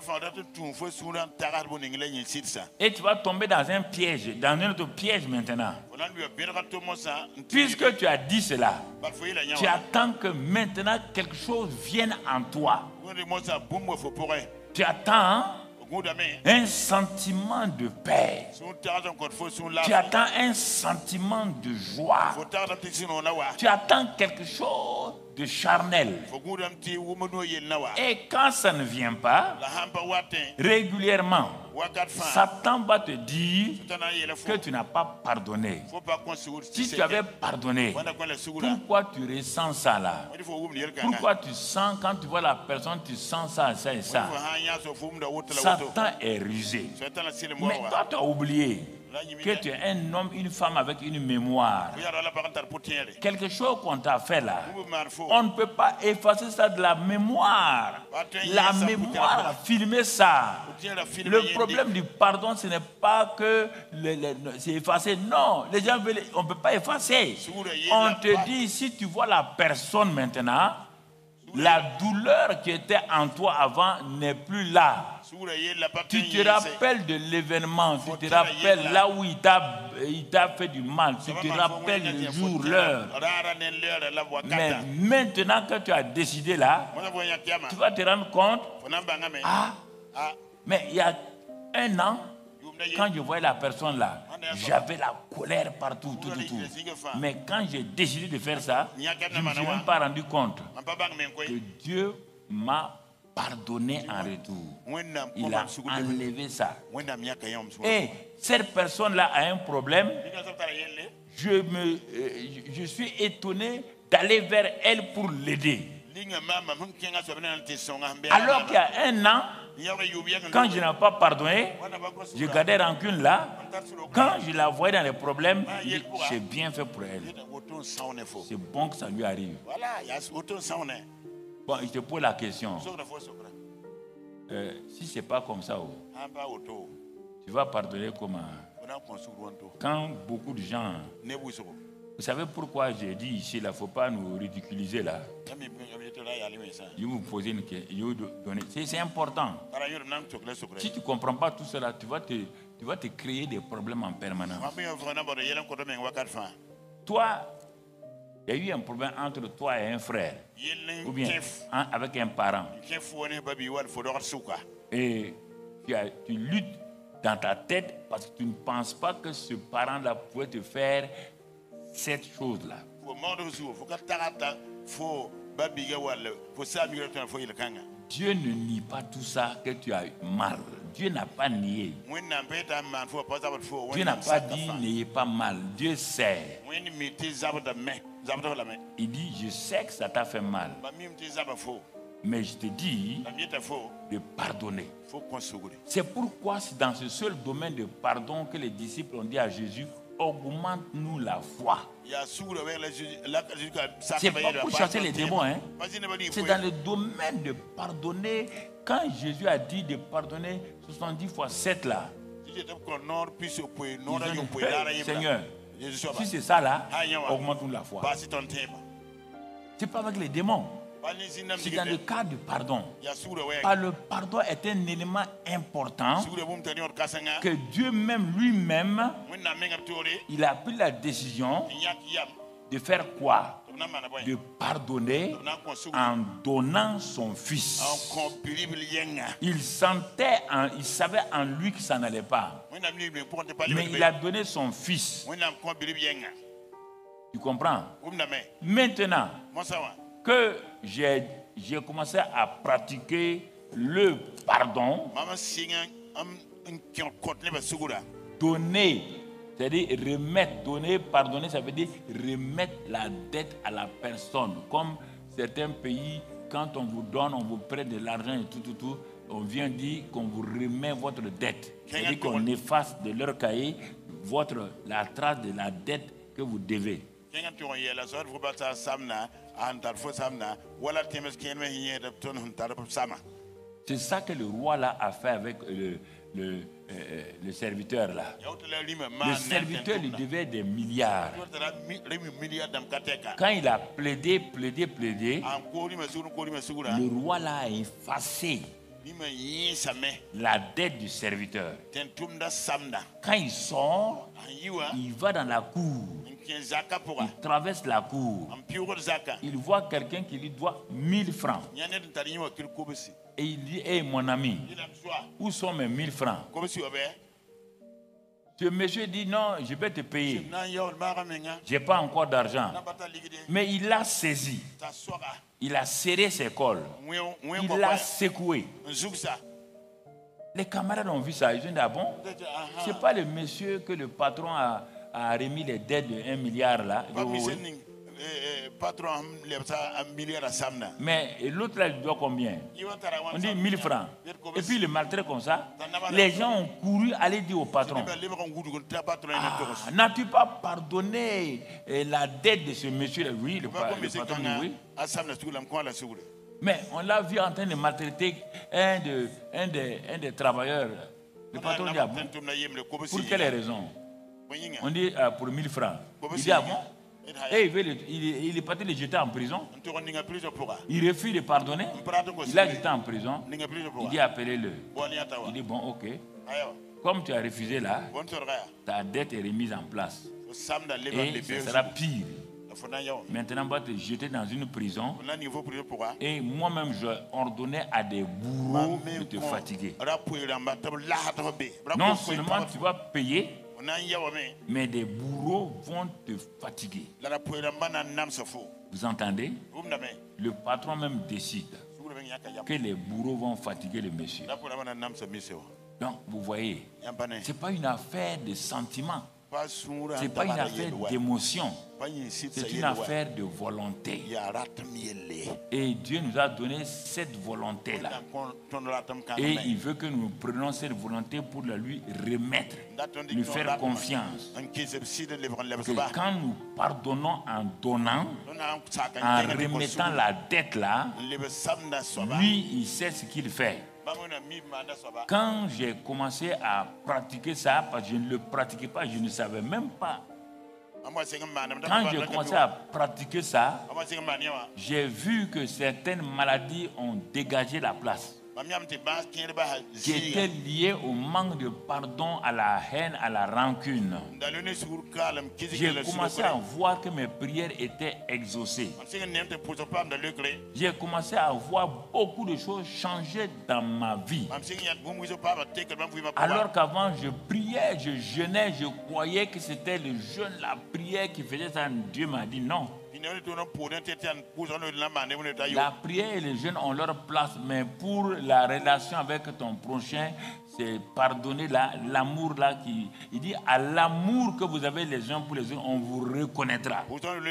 Et tu vas tomber dans un piège, dans un autre piège maintenant. Puisque tu as dit cela, tu attends que maintenant quelque chose vienne en toi. Tu attends un sentiment de paix. Tu attends un sentiment de joie. Tu attends quelque chose de charnel. Et quand ça ne vient pas, régulièrement, Satan va te dire que tu n'as pas pardonné. Si tu avais pardonné, pourquoi tu ressens ça là? Pourquoi tu sens, quand tu vois la personne, tu sens ça, ça et ça? Satan est rusé. Mais toi, tu as oublié que tu es un homme, une femme avec une mémoire. Quelque chose qu'on t'a fait là, on ne peut pas effacer ça de la mémoire. La mémoire a filmé ça. Le problème du pardon, ce n'est pas que c'est effacé. Non, les gens veulent, on ne peut pas effacer. On te dit, si tu vois la personne maintenant, la douleur qui était en toi avant n'est plus là. Tu te rappelles de l'événement, tu te rappelles là où il t'a fait du mal, tu te rappelles le jour, l'heure. Mais maintenant que tu as décidé là, tu vas te rendre compte, mais il y a un an, quand je voyais la personne là, j'avais la colère partout, tout. Mais quand j'ai décidé de faire ça, je ne me suis même pas rendu compte que Dieu m'a pardonné en retour. Il a enlevé ça. Et cette personne-là a un problème. Je suis étonné d'aller vers elle pour l'aider. Alors qu'il y a un an, quand je n'ai pas pardonné, je gardais rancune là. Quand je la voyais dans les problèmes, j'ai bien fait pour elle. C'est bon que ça lui arrive. Bon, je te pose la question. Si ce n'est pas comme ça, tu vas pardonner comment? Quand beaucoup de gens... Vous savez pourquoi j'ai dit ici, il ne faut pas nous ridiculiser là. Je vais vous poser une question. C'est important. Si tu ne comprends pas tout cela, tu vas te créer des problèmes en permanence. Toi, il y a eu un problème entre toi et un frère, ou bien avec un parent. Et tu luttes dans ta tête parce que tu ne penses pas que ce parent-là pouvait te faire cette chose-là. Dieu ne nie pas tout ça que tu as mal. Dieu n'a pas nié. Dieu n'a pas dit n'ayez pas mal. Dieu sait. Il dit je sais que ça t'a fait mal. Mais je te dis de pardonner. C'est pourquoi c'est dans ce seul domaine de pardon que les disciples ont dit à Jésus, augmente-nous la foi. C'est pas pour chasser les démons, hein? C'est dans le domaine de pardonner. Quand Jésus a dit de pardonner 70 fois 7 là, Seigneur, Si c'est ça là, augmente-nous la foi. C'est pas avec les démons. C'est dans le cas du pardon. Le pardon est un élément important que Dieu même lui-même, il a pris la décision de faire quoi? De pardonner en donnant son fils. Il savait en lui que ça n'allait pas. Mais il a donné son fils. Tu comprends? Maintenant que j'ai commencé à pratiquer le pardon, donner, c'est-à-dire remettre, donner, pardonner, ça veut dire remettre la dette à la personne. Comme certains pays, quand on vous donne, on vous prête de l'argent et tout, on vient dire qu'on vous remet votre dette. C'est-à-dire qu'on efface de leur cahier la trace de la dette que vous devez. C'est ça que le roi là a fait avec le serviteur là. Le serviteur lui devait des milliards. Quand il a plaidé, le roi là a effacé la dette du serviteur. Quand il sort, il va dans la cour. Il traverse la cour. Il voit quelqu'un qui lui doit 1000 francs. Et il dit, hey, mon ami, où sont mes 1000 francs? Ce monsieur dit, non, je vais te payer. Je n'ai pas encore d'argent. Mais il l'a saisi. Il a serré ses cols. Il l'a secoué. Les camarades ont vu ça. Ils ont dit, ah bon? Ce n'est pas le monsieur que le patron a remis les dettes de 1 milliard là. Mais l'autre là, il doit combien? On dit 1000 francs. Et puis le maltraite comme ça. Les gens ont couru aller dire au patron, n'as-tu pas pardonné la dette de ce monsieur là? Oui, le patron dit oui. Mais on l'a vu en train de maltraiter un des travailleurs. Le patron dit, ah bon? Pour quelle raison? On dit pour 1000 francs. Il dit, ah bon? Et il est parti le jeter en prison. Il refuse de pardonner. Il a jeté en prison. Il dit, appelez-le. Il dit, bon, ok. Comme tu as refusé là, ta dette est remise en place. Et ça sera pire. Maintenant, on va te jeter dans une prison. Et moi-même, je ordonnais à des bourreaux de te fatiguer. Non seulement tu vas payer, mais des bourreaux vont te fatiguer. Vous entendez? Le patron même décide que les bourreaux vont fatiguer le monsieur. Donc, vous voyez, ce n'est pas une affaire de sentiment. Ce n'est pas une affaire d'émotion. C'est une affaire de volonté. Et Dieu nous a donné cette volonté-là. Et il veut que nous prenions cette volonté pour la lui remettre, lui faire confiance. Que quand nous pardonnons en donnant, en remettant la dette là, lui, il sait ce qu'il fait. Quand j'ai commencé à pratiquer ça, parce que je ne le pratiquais pas, je ne savais même pas. Quand j'ai commencé à pratiquer ça, j'ai vu que certaines maladies ont dégagé la place, qui étaient liées au manque de pardon, à la haine, à la rancune. J'ai commencé à voir que mes prières étaient exaucées. J'ai commencé à voir beaucoup de choses changer dans ma vie. Alors qu'avant, je priais, je jeûnais, je croyais que c'était le jeûne, la prière qui faisait ça. Dieu m'a dit non. La prière et le jeûne ont leur place, mais pour la relation avec ton prochain, c'est pardonner l'amour là qui. Il dit à l'amour que vous avez les uns pour les autres, on vous reconnaîtra.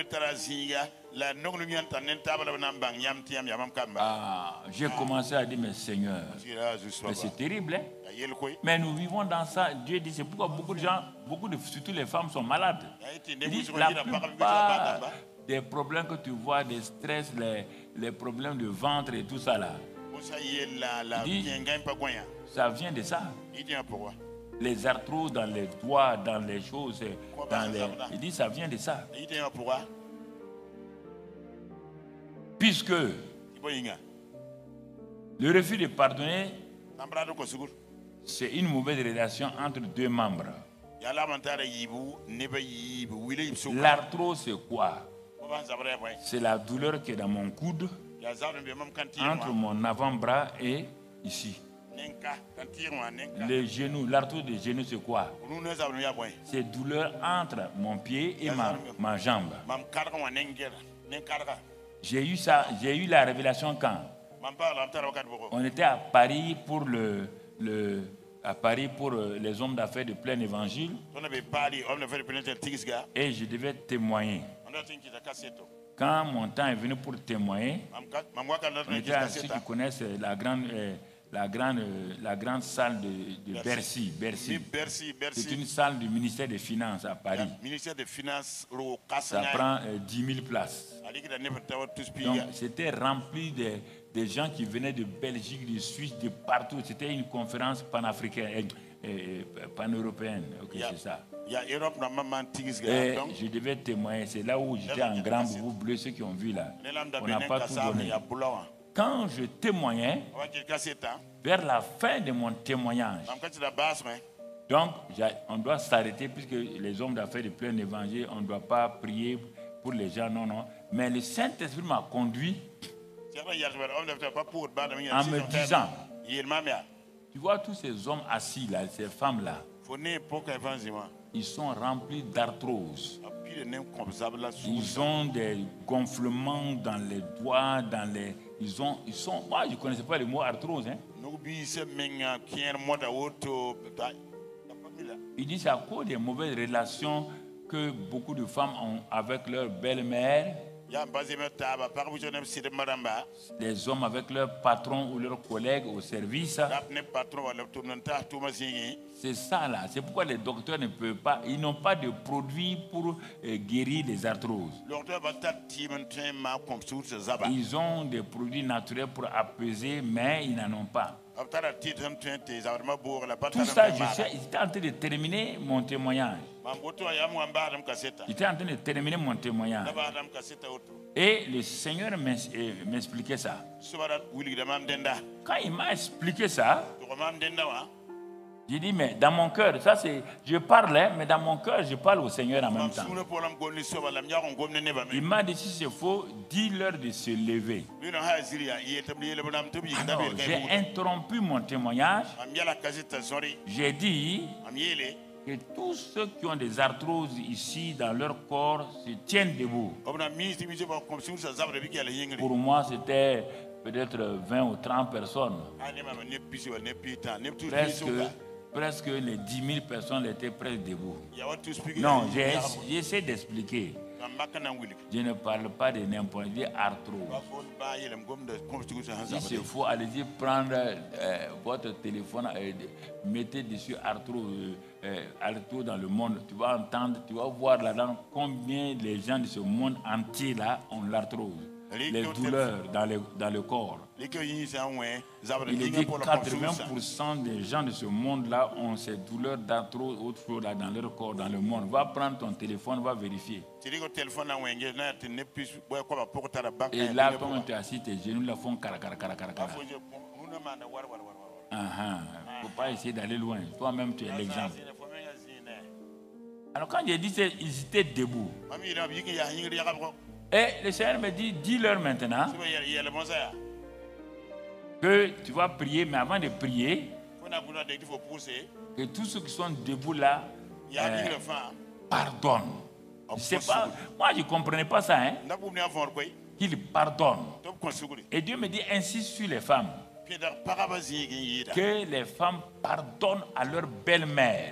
J'ai commencé à dire, mais Seigneur, c'est terrible, hein? Mais nous vivons dans ça. Dieu dit, c'est pourquoi beaucoup de gens, surtout les femmes, sont malades. Il dit, la plupart des problèmes que tu vois, des stress, les problèmes de ventre et tout ça là, il dit, ça vient de ça. les arthroses dans les doigts, dans les choses, dans les... Il dit ça vient de ça. Puisque le refus de pardonner, c'est une mauvaise relation entre deux membres. L'arthrose, c'est quoi? C'est la douleur qui est dans mon coude, entre mon avant-bras et ici. Les genoux, l'arthrose des genoux, c'est quoi? C'est douleur entre mon pied et ma jambe. J'ai eu ça, j'ai eu la révélation quand? On était à Paris pour les hommes d'affaires de plein évangile. Et je devais témoigner. Quand mon temps est venu pour témoigner, on était à ceux qui connaissent la grande salle de Bercy. C'est une salle du ministère des Finances à Paris. Ça prend 10 000 places. Donc c'était rempli des gens qui venaient de Belgique, de Suisse, de partout. C'était une conférence panafricaine, pan-européenne. Okay, c'est ça. Et je devais témoigner. C'est là où j'étais en grand boubou bleu, ceux qui ont vu là. On n'a pas tout donné. Quand je témoignais, vers la fin de mon témoignage, donc on doit s'arrêter puisque les hommes d'affaires de plein évangile, on ne doit pas prier pour les gens, non. Mais le Saint-Esprit m'a conduit en me disant, tu vois tous ces hommes assis là, ces femmes là, ils sont remplis d'arthrose. Ils ont des gonflements dans les doigts, ils sont. Moi, je ne connaissais pas le mot arthrose. Hein. Il dit c'est à cause des mauvaises relations que beaucoup de femmes ont avec leur belle-mère. Les hommes avec leur patron ou leurs collègues au service. C'est ça là. C'est pourquoi les docteurs ne peuvent pas. Ils n'ont pas de produits pour guérir les arthroses. Ils ont des produits naturels pour apaiser, mais ils n'en ont pas. Tout ça, j'étais en train de terminer mon témoignage. J'étais en train de terminer mon témoignage. Et le Seigneur m'expliquait ça. Quand il m'a expliqué ça, j'ai dit, mais dans mon cœur, ça c'est, je parlais, mais dans mon cœur, je parle au Seigneur en même temps. Il m'a dit, si c'est faux, dis-leur de se lever. Alors, j'ai interrompu mon témoignage. J'ai dit que tous ceux qui ont des arthroses ici dans leur corps se tiennent debout. Pour moi, c'était peut-être 20 ou 30 personnes. Presque les 10 000 personnes étaient presque debout. Non, j'ai essayé d'expliquer. Je ne parle pas de n'importe quel arthrose. Si c'est faux, allez-y prendre votre téléphone et mettez dessus arthrose dans le monde. Tu vas entendre, tu vas voir là-dedans combien les gens de ce monde entier là ont l'arthrose. Les douleurs dans le corps. Il dit 80% des gens de ce monde-là ont ces douleurs d'arthrose autre chose là dans leur corps, dans le monde. Va prendre ton téléphone, va vérifier. Et là, quand tu es assis, tes genoux là font cara. Il ne faut pas essayer d'aller loin. Toi-même, tu es l'exemple. Alors quand j'ai dit ça, ils étaient debout. Et le Seigneur me dit, dis-leur maintenant que tu vas prier, mais avant de prier, que tous ceux qui sont debout là pardonnent. Je sais pas, moi je ne comprenais pas ça, hein? Qu'ils pardonnent. Et Dieu me dit, insiste sur les femmes. Que les femmes pardonnent à leur belle-mère.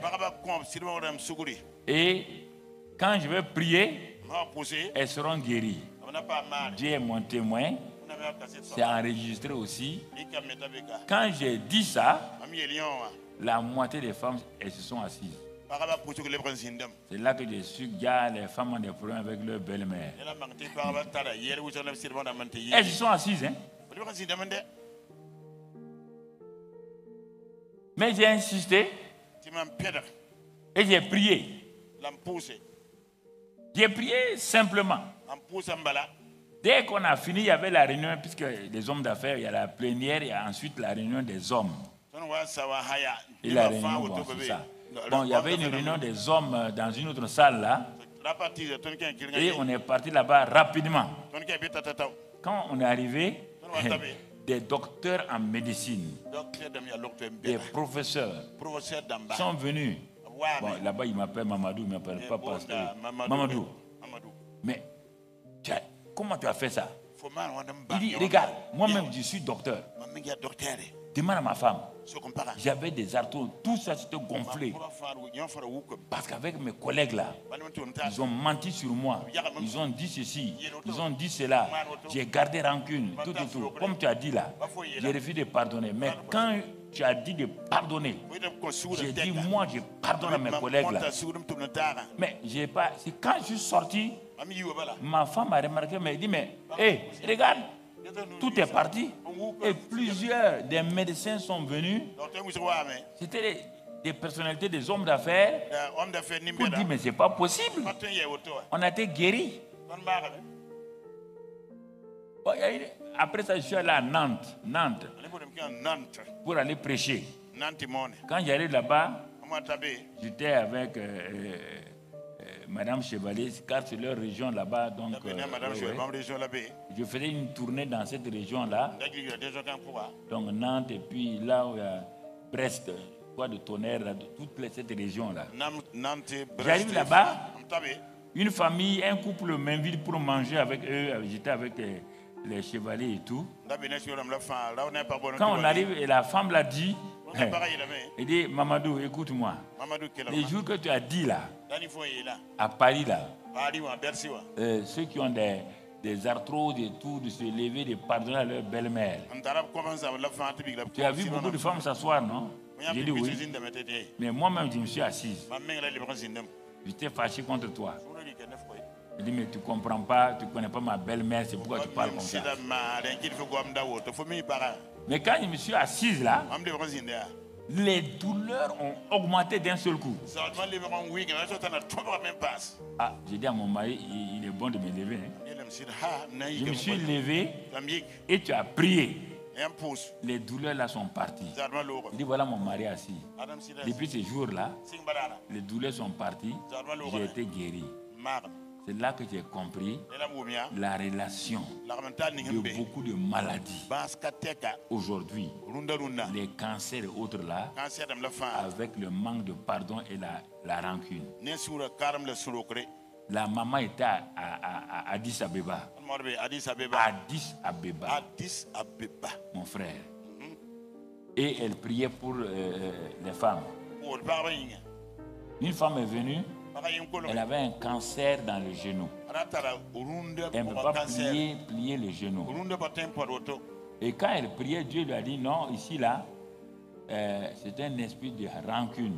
Et quand je vais prier, elles seront guéries. Dieu est mon témoin. C'est enregistré aussi. Quand j'ai dit ça, la moitié des femmes, elles se sont assises. C'est là que j'ai su que les femmes ont des problèmes avec leur belle-mère. Elles se sont assises, hein? Mais j'ai insisté. Et j'ai prié. J'ai prié simplement. Dès qu'on a fini, il y avait la réunion, puisque les hommes d'affaires, il y a la plénière, il y a ensuite la réunion des hommes. Et la réunion, bon, c'est ça. Bon, il y avait une réunion des hommes dans une autre salle là. Et on est parti là-bas rapidement. Quand on est arrivé, des docteurs en médecine, des professeurs sont venus. Bon, là-bas, il m'appelle Mamadou, il ne m'appelle pas pasteur. Mamadou. Mais comment tu as fait ça? Il dit, regarde, moi-même, je suis docteur. Demande à ma femme. J'avais des arthroses, tout ça s'était gonflé. Parce qu'avec mes collègues là, ils ont menti sur moi. Ils ont dit ceci, ils ont dit cela. J'ai gardé rancune, tout. Comme tu as dit là, j'ai refusé de pardonner. Mais quand tu as dit de pardonner, j'ai dit moi je pardonne à mes collègues là. Mais j'ai pas. C'est quand je suis sorti, ma femme a remarqué, mais elle dit mais hé, regarde. Tout est parti et plusieurs des médecins sont venus. C'était des personnalités, des hommes d'affaires pour dire mais c'est pas possible. On a été guéris. Bon, après ça, je suis allé à Nantes pour aller prêcher. Quand j'allais là-bas, j'étais avec Madame Chevalier, car c'est leur région là-bas. Donc, je faisais une tournée dans cette région-là. Donc Nantes et puis là où il y a Brest, quoi de Tonnerre, là, de toute cette région-là. J'arrive là-bas, une famille, un couple m'invite pour manger avec eux. J'étais avec les chevaliers et tout. Quand on arrive, et la femme l'a dit, elle dit, Mamadou, écoute-moi. Les jours que tu as dit là, à Paris là, ceux qui ont des arthroses et tout, de se lever, de pardonner à leur belle-mère. Tu as vu beaucoup de femmes s'asseoir, non? J'ai dit oui. Mais moi-même, je me suis assise. J'étais fâché contre toi. Il dit, mais tu ne comprends pas, tu ne connais pas ma belle-mère, c'est pourquoi tu parles comme ça. Mais quand je me suis assise là, les douleurs ont augmenté d'un seul coup. Ah, j'ai dit à mon mari, il est bon de me lever. Hein. Je me suis levé et tu as prié. Les douleurs là sont parties. Il dit, voilà mon mari assis. Depuis ce jour-là, les douleurs sont parties. J'ai été guéri. C'est là que j'ai compris la relation de beaucoup de maladies. Aujourd'hui, les cancers et autres là, avec le manque de pardon et la rancune. La maman était à Addis Abeba. Addis Abeba, mon frère. Et elle priait pour les femmes. Une femme est venue. Elle avait un cancer dans le genou. Elle ne peut pas plier le genou. Et quand elle priait, Dieu lui a dit non, ici là, c'est un esprit de rancune,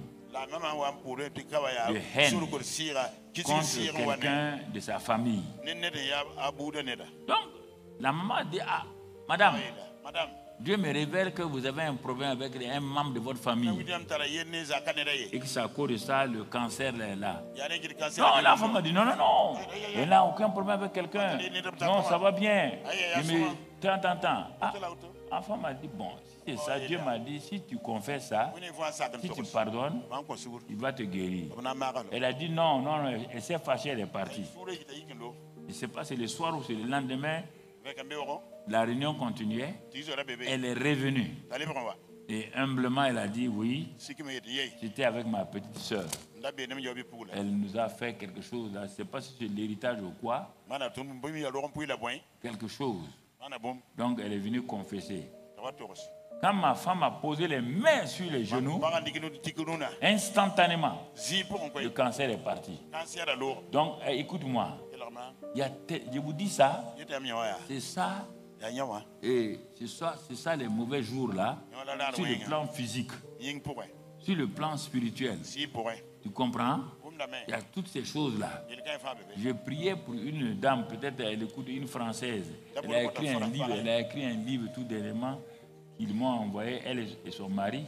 de haine contre quelqu'un de sa famille. Donc, la maman a dit, ah, madame, Dieu me révèle que vous avez un problème avec un membre de votre famille. Et que c'est à cause de ça, le cancer est là. Non, la femme a dit, non. Elle n'a aucun problème avec quelqu'un. Non, ça va bien. Tant. Ah, la femme m'a dit, bon, si c'est ça, Dieu m'a dit, si tu confesses ça, si tu pardonnes, il va te guérir. Elle a dit, non, elle s'est fâchée, elle est partie. Je ne sais pas, c'est le soir ou c'est le lendemain. La réunion continuait. Elle est revenue. Et humblement, elle a dit oui. J'étais avec ma petite soeur. Elle nous a fait quelque chose là. Je ne sais pas si c'est l'héritage ou quoi. Quelque chose. Donc elle est venue confesser. Quand ma femme a posé les mains sur les genoux, instantanément, le cancer est parti. Donc écoute-moi. Je vous dis ça. C'est ça. Et c'est ça les mauvais jours là, sur le plan physique, sur le plan spirituel. Tu comprends? Il y a toutes ces choses là. Je priais pour une dame, peut-être elle écoute une française. Elle a écrit un livre tout dernièrement. qu'ils m'ont envoyé, elle et son mari,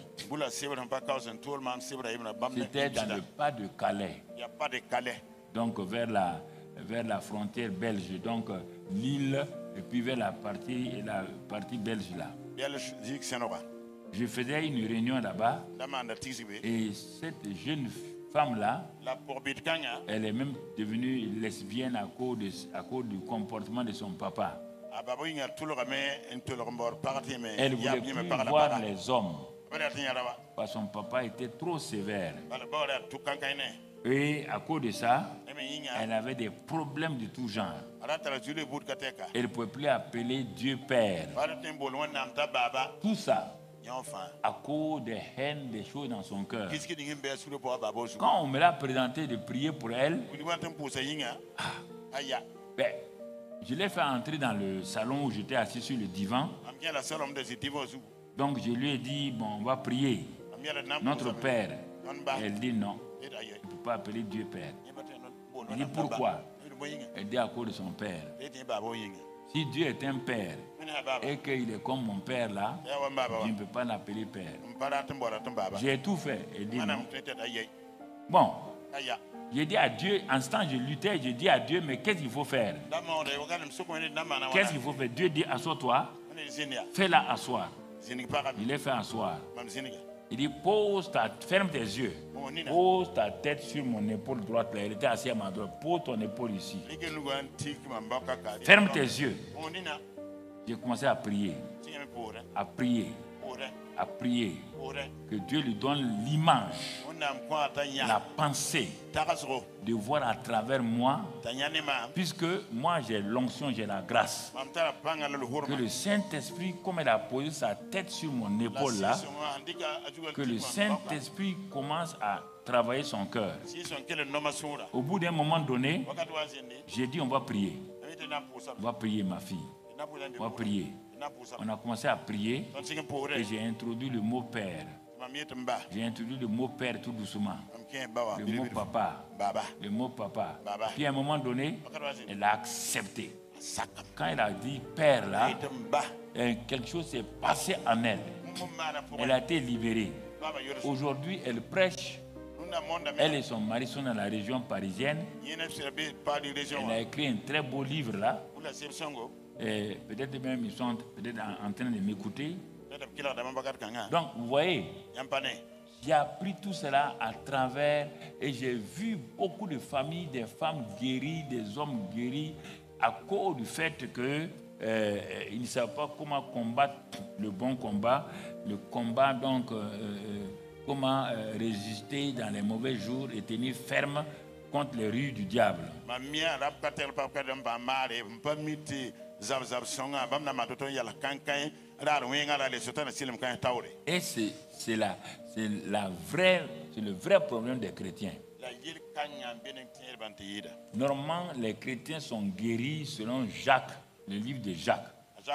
c'était dans le pas de Calais. Il n'y a pas de Calais. Donc vers la frontière belge, donc l'île, et puis vers la partie belge là. Je faisais une réunion là-bas, et cette jeune femme-là, elle est même devenue lesbienne à cause du comportement de son papa. Elle voulait plus voir les hommes, parce que son papa était trop sévère. Et à cause de ça, elle avait des problèmes de tout genre. Elle ne pouvait plus appeler Dieu Père. Tout ça à cause des haines, des choses dans son cœur. Quand on me l'a présenté de prier pour elle, je l'ai fait entrer dans le salon où j'étais assis sur le divan. Donc je lui ai dit, bon, on va prier. Notre Père. Elle dit non. Il ne peut pas appeler Dieu Père. Il dit pourquoi? Elle dit à cause de son père. Si Dieu est un père et qu'il est comme mon père là, je ne peux pas l'appeler père. J'ai tout fait. Elle dit non. Bon, j'ai dit à Dieu, en ce temps je luttais, je dis à Dieu, mais qu'est-ce qu'il faut faire? Qu'est-ce qu'il faut faire? Dieu dit, assois-toi, fais-la asseoir. Il est fait asseoir. Il dit, ferme tes yeux, pose ta tête sur mon épaule droite là. Elle était assise à ma droite, pose ton épaule ici. Ferme tes yeux. J'ai commencé à prier, à prier, à prier. Que Dieu lui donne l'image, la pensée de voir à travers moi, puisque moi j'ai l'onction, j'ai la grâce. Que le Saint-Esprit, comme elle a posé sa tête sur mon épaule là, que le Saint-Esprit commence à travailler son cœur. Au bout d'un moment donné, j'ai dit on va prier. On va prier ma fille. On va prier. On a commencé à prier et j'ai introduit le mot père. J'ai introduit le mot père tout doucement. Le mot papa. Le mot papa. Puis à un moment donné, elle a accepté. Quand elle a dit père là, quelque chose s'est passé en elle. Elle a été libérée. Aujourd'hui, elle prêche. Elle et son mari sont dans la région parisienne. Elle a écrit un très beau livre là. Et peut-être même ils sont peut-être en train de m'écouter. Donc vous voyez, j'ai appris tout cela à travers et j'ai vu beaucoup de familles, des femmes guéries, des hommes guéris à cause du fait que ils ne savent pas comment combattre le bon combat, le combat donc comment résister dans les mauvais jours et tenir ferme contre les rues du diable. Et c'est le vrai problème des chrétiens. Normalement, les chrétiens sont guéris selon Jacques, le livre de Jacques.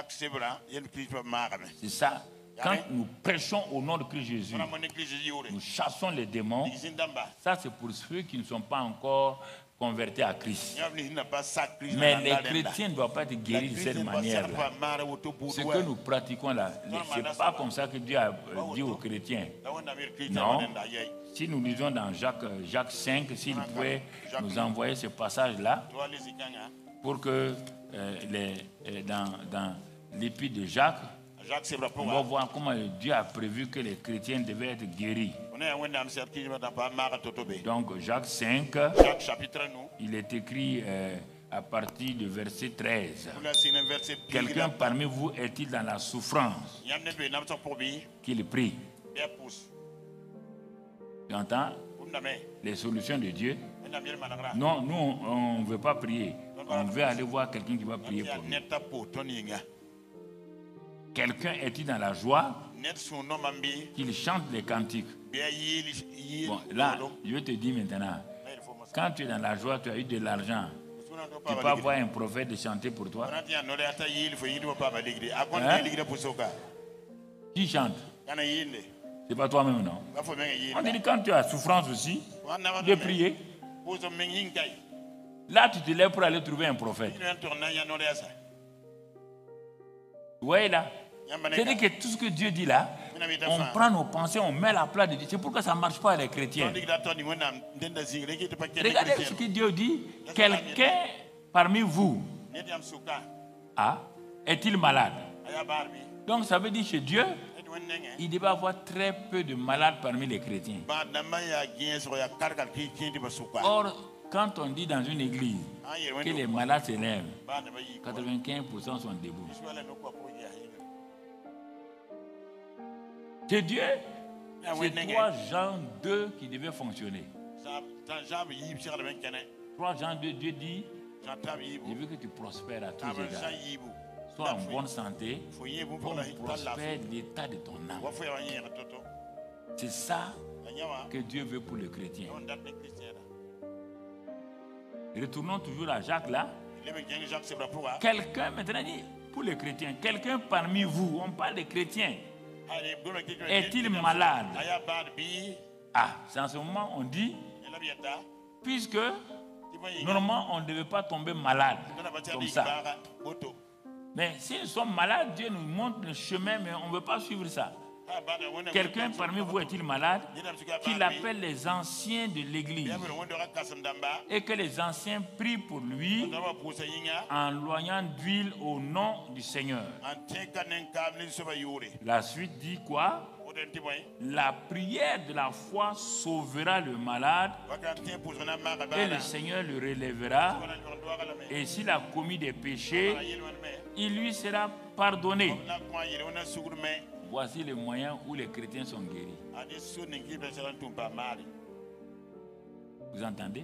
C'est ça. Quand nous prêchons au nom de Christ Jésus, nous chassons les démons. Ça, c'est pour ceux qui ne sont pas encore convertis à Christ. Mais les chrétiens ne doivent pas être guéris de cette manière-là. Ce que nous pratiquons là, ce n'est pas comme ça que Dieu a dit aux chrétiens. Non. Si nous lisons dans Jacques 5, s'il pouvait nous envoyer ce passage-là, pour que dans l'épître de Jacques, on va voir comment Dieu a prévu que les chrétiens devaient être guéris. Donc Jacques 5, il est écrit à partir du verset 13. Quelqu'un parmi vous est-il dans la souffrance? Qu'il prie. Tu entends les solutions de Dieu? Non, nous on ne veut pas prier. On veut aller voir quelqu'un qui va prier pour nous. Quelqu'un est-il dans la joie? Qu'il chante les cantiques. Bon, là, je vais te dire maintenant, quand tu es dans la joie, tu as eu de l'argent, tu peux avoir un prophète de chanter pour toi. Hein? Qui chante? C'est pas toi-même, non? On dit quand tu as souffrance aussi, de prier. Là, tu te lèves pour aller trouver un prophète. Vous voyez là? C'est-à-dire que tout ce que Dieu dit là, on prend nos pensées, on met à la place de Dieu. C'est pourquoi ça ne marche pas les chrétiens. Regardez ce que Dieu dit. Quelqu'un parmi vous est-il malade? Donc ça veut dire chez Dieu, il devait y avoir très peu de malades parmi les chrétiens. Or, quand on dit dans une église que les malades s'élèvent, 95% sont debout. C'est Dieu, c'est 3 Jean 2 qui devait fonctionner. 3 Jean 2, Dieu dit, je veux que tu prospères à tous égards. Sois en bonne santé, pour prospère l'état de ton âme. C'est ça que Dieu veut pour le chrétien. Retournons toujours à Jacques là. Quelqu'un, maintenant dit, pour les chrétiens, quelqu'un parmi vous, on parle des chrétiens, est-il malade? C'est en ce moment on dit, puisque normalement on ne devait pas tomber malade comme ça. Mais si nous sommes malades, Dieu nous montre le chemin, mais on ne veut pas suivre ça. Quelqu'un parmi vous est-il malade? Qu'il appelle les anciens de l'église et que les anciens prient pour lui en loignant d'huile au nom du Seigneur. La suite dit quoi? La prière de la foi sauvera le malade et le Seigneur le relèvera. Et s'il a commis des péchés, il lui sera pardonné. Voici les moyens où les chrétiens sont guéris. Vous entendez?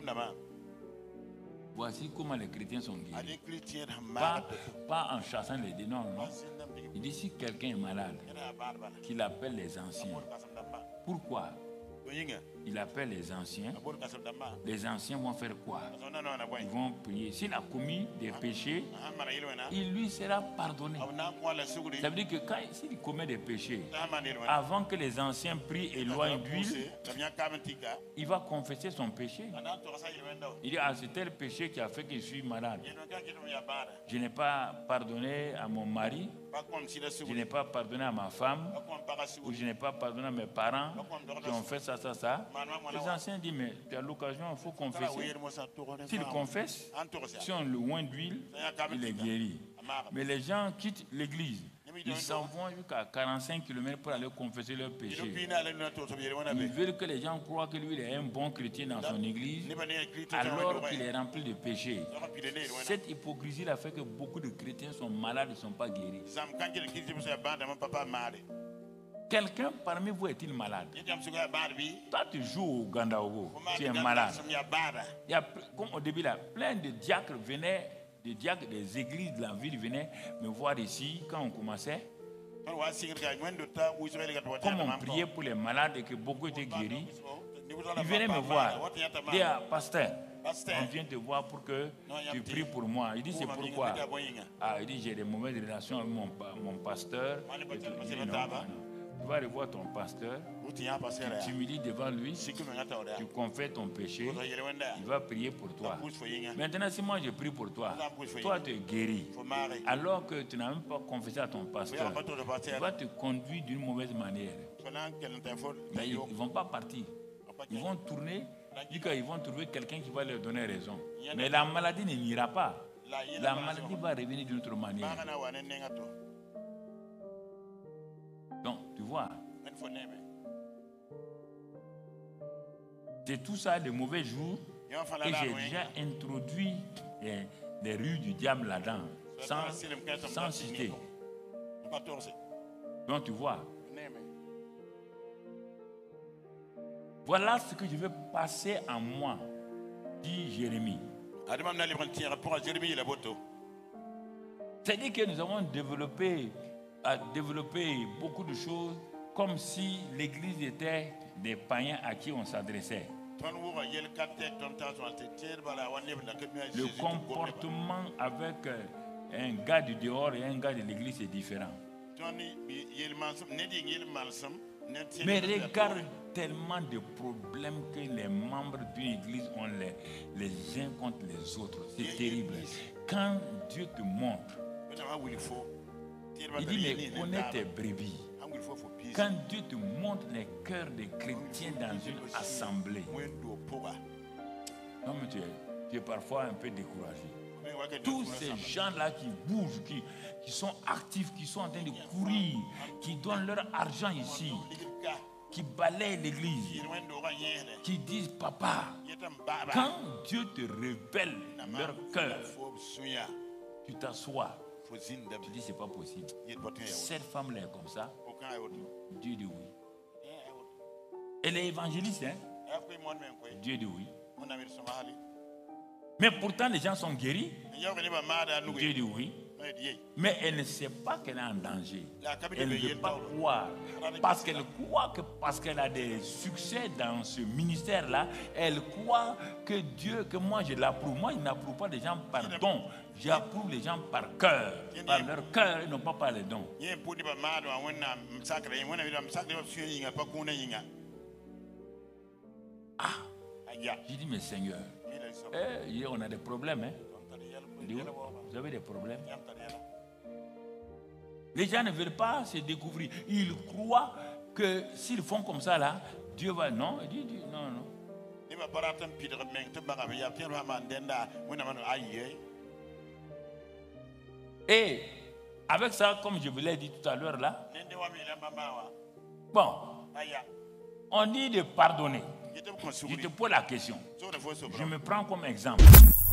Voici comment les chrétiens sont guéris. Pas en chassant les démons. Il dit si quelqu'un est malade, qu'il appelle les anciens. Pourquoi? Il appelle les anciens. Les anciens vont faire quoi? Ils vont prier. S'il a commis des péchés, il lui sera pardonné. Ça veut dire que s'il commet des péchés, avant que les anciens prient et éloignent d'huile, il va confesser son péché. Il dit, c'est tel péché qui a fait que je suis malade. Je n'ai pas pardonné à mon mari, je n'ai pas pardonné à ma femme, ou je n'ai pas pardonné à mes parents qui ont fait ça. Les anciens disent, mais tu as l'occasion, il faut confesser. S'il confesse, si on le oint d'huile, il est guéri. Mais les gens quittent l'église. Ils s'en vont jusqu'à 45 km pour aller confesser leurs péchés. Ils veulent que les gens croient que lui est un bon chrétien dans son église, alors qu'il est rempli de péchés. Cette hypocrisie-là fait que beaucoup de chrétiens sont malades et ne sont pas guéris. Quelqu'un parmi vous est-il malade? Toi, tu joues au Gandaogo, tu es malade. Il y a, comme au début, là, plein de diacres venaient, des églises de la ville venaient me voir ici quand on commençait. Comme on priait pour les malades et que beaucoup étaient guéris, ils venaient me voir. Ils disaient, pasteur, on vient te voir pour que tu pries pour moi. Il dit, c'est pourquoi? Il dit, j'ai des mauvaises relations avec mon pasteur. Tu vas aller voir ton pasteur, tu t'humilies devant lui, tu confesses ton péché, il va prier pour toi. Maintenant, si moi je prie pour toi, toi tu es guéri, alors que tu n'as même pas confessé à ton pasteur, il va te conduire d'une mauvaise manière. Mais ils ne vont pas partir. Ils vont tourner, ils vont trouver quelqu'un qui va leur donner raison. Mais la maladie n'ira pas. La maladie va revenir d'une autre manière. Donc, tu vois, c'est tout ça, les mauvais jours, et j'ai déjà introduit les rues du diable là-dedans, sans citer. Donc, tu vois, voilà ce que je vais passer en moi, dit Jérémie. C'est-à-dire que nous avons développé beaucoup de choses comme si l'église était des païens à qui on s'adressait. Le comportement avec un gars du dehors et un gars de l'église est différent. Mais regarde tellement de problèmes que les membres d'une église ont les uns contre les autres. C'est terrible. Quand Dieu te montre Il dit, mais connais tes brebis. Quand Dieu te montre les cœurs des chrétiens dans une assemblée, non, mais tu es parfois un peu découragé. Tous ces gens-là qui bougent, qui sont actifs, qui sont en train de courir, qui donnent leur argent ici, qui balayent l'église, qui disent, papa, quand Dieu te révèle leur cœur, tu t'assois, tu dis, c'est pas possible. Cette femme-là est comme ça. Dieu dit oui. Elle est évangéliste, hein? Dieu dit oui. Mais pourtant, les gens sont guéris. Dieu dit oui. Mais elle ne sait pas qu'elle est en danger. Elle ne veut pas croire. Parce qu'elle croit que parce qu'elle a des succès dans ce ministère-là, elle croit que Dieu, que moi je l'approuve. Moi, je n'approuve pas les gens par don. J'approuve les gens par cœur. Par leur cœur et non pas par les dons. Ah, j'ai dit, mais Seigneur, on a des problèmes, hein? Vous avez des problèmes? Les gens ne veulent pas se découvrir. Ils croient que s'ils font comme ça là, Dieu va... Non, il dit non, non. Et avec ça, comme je vous l'ai dit tout à l'heure là, bon, on dit de pardonner. Je te pose la question. Je me prends comme exemple.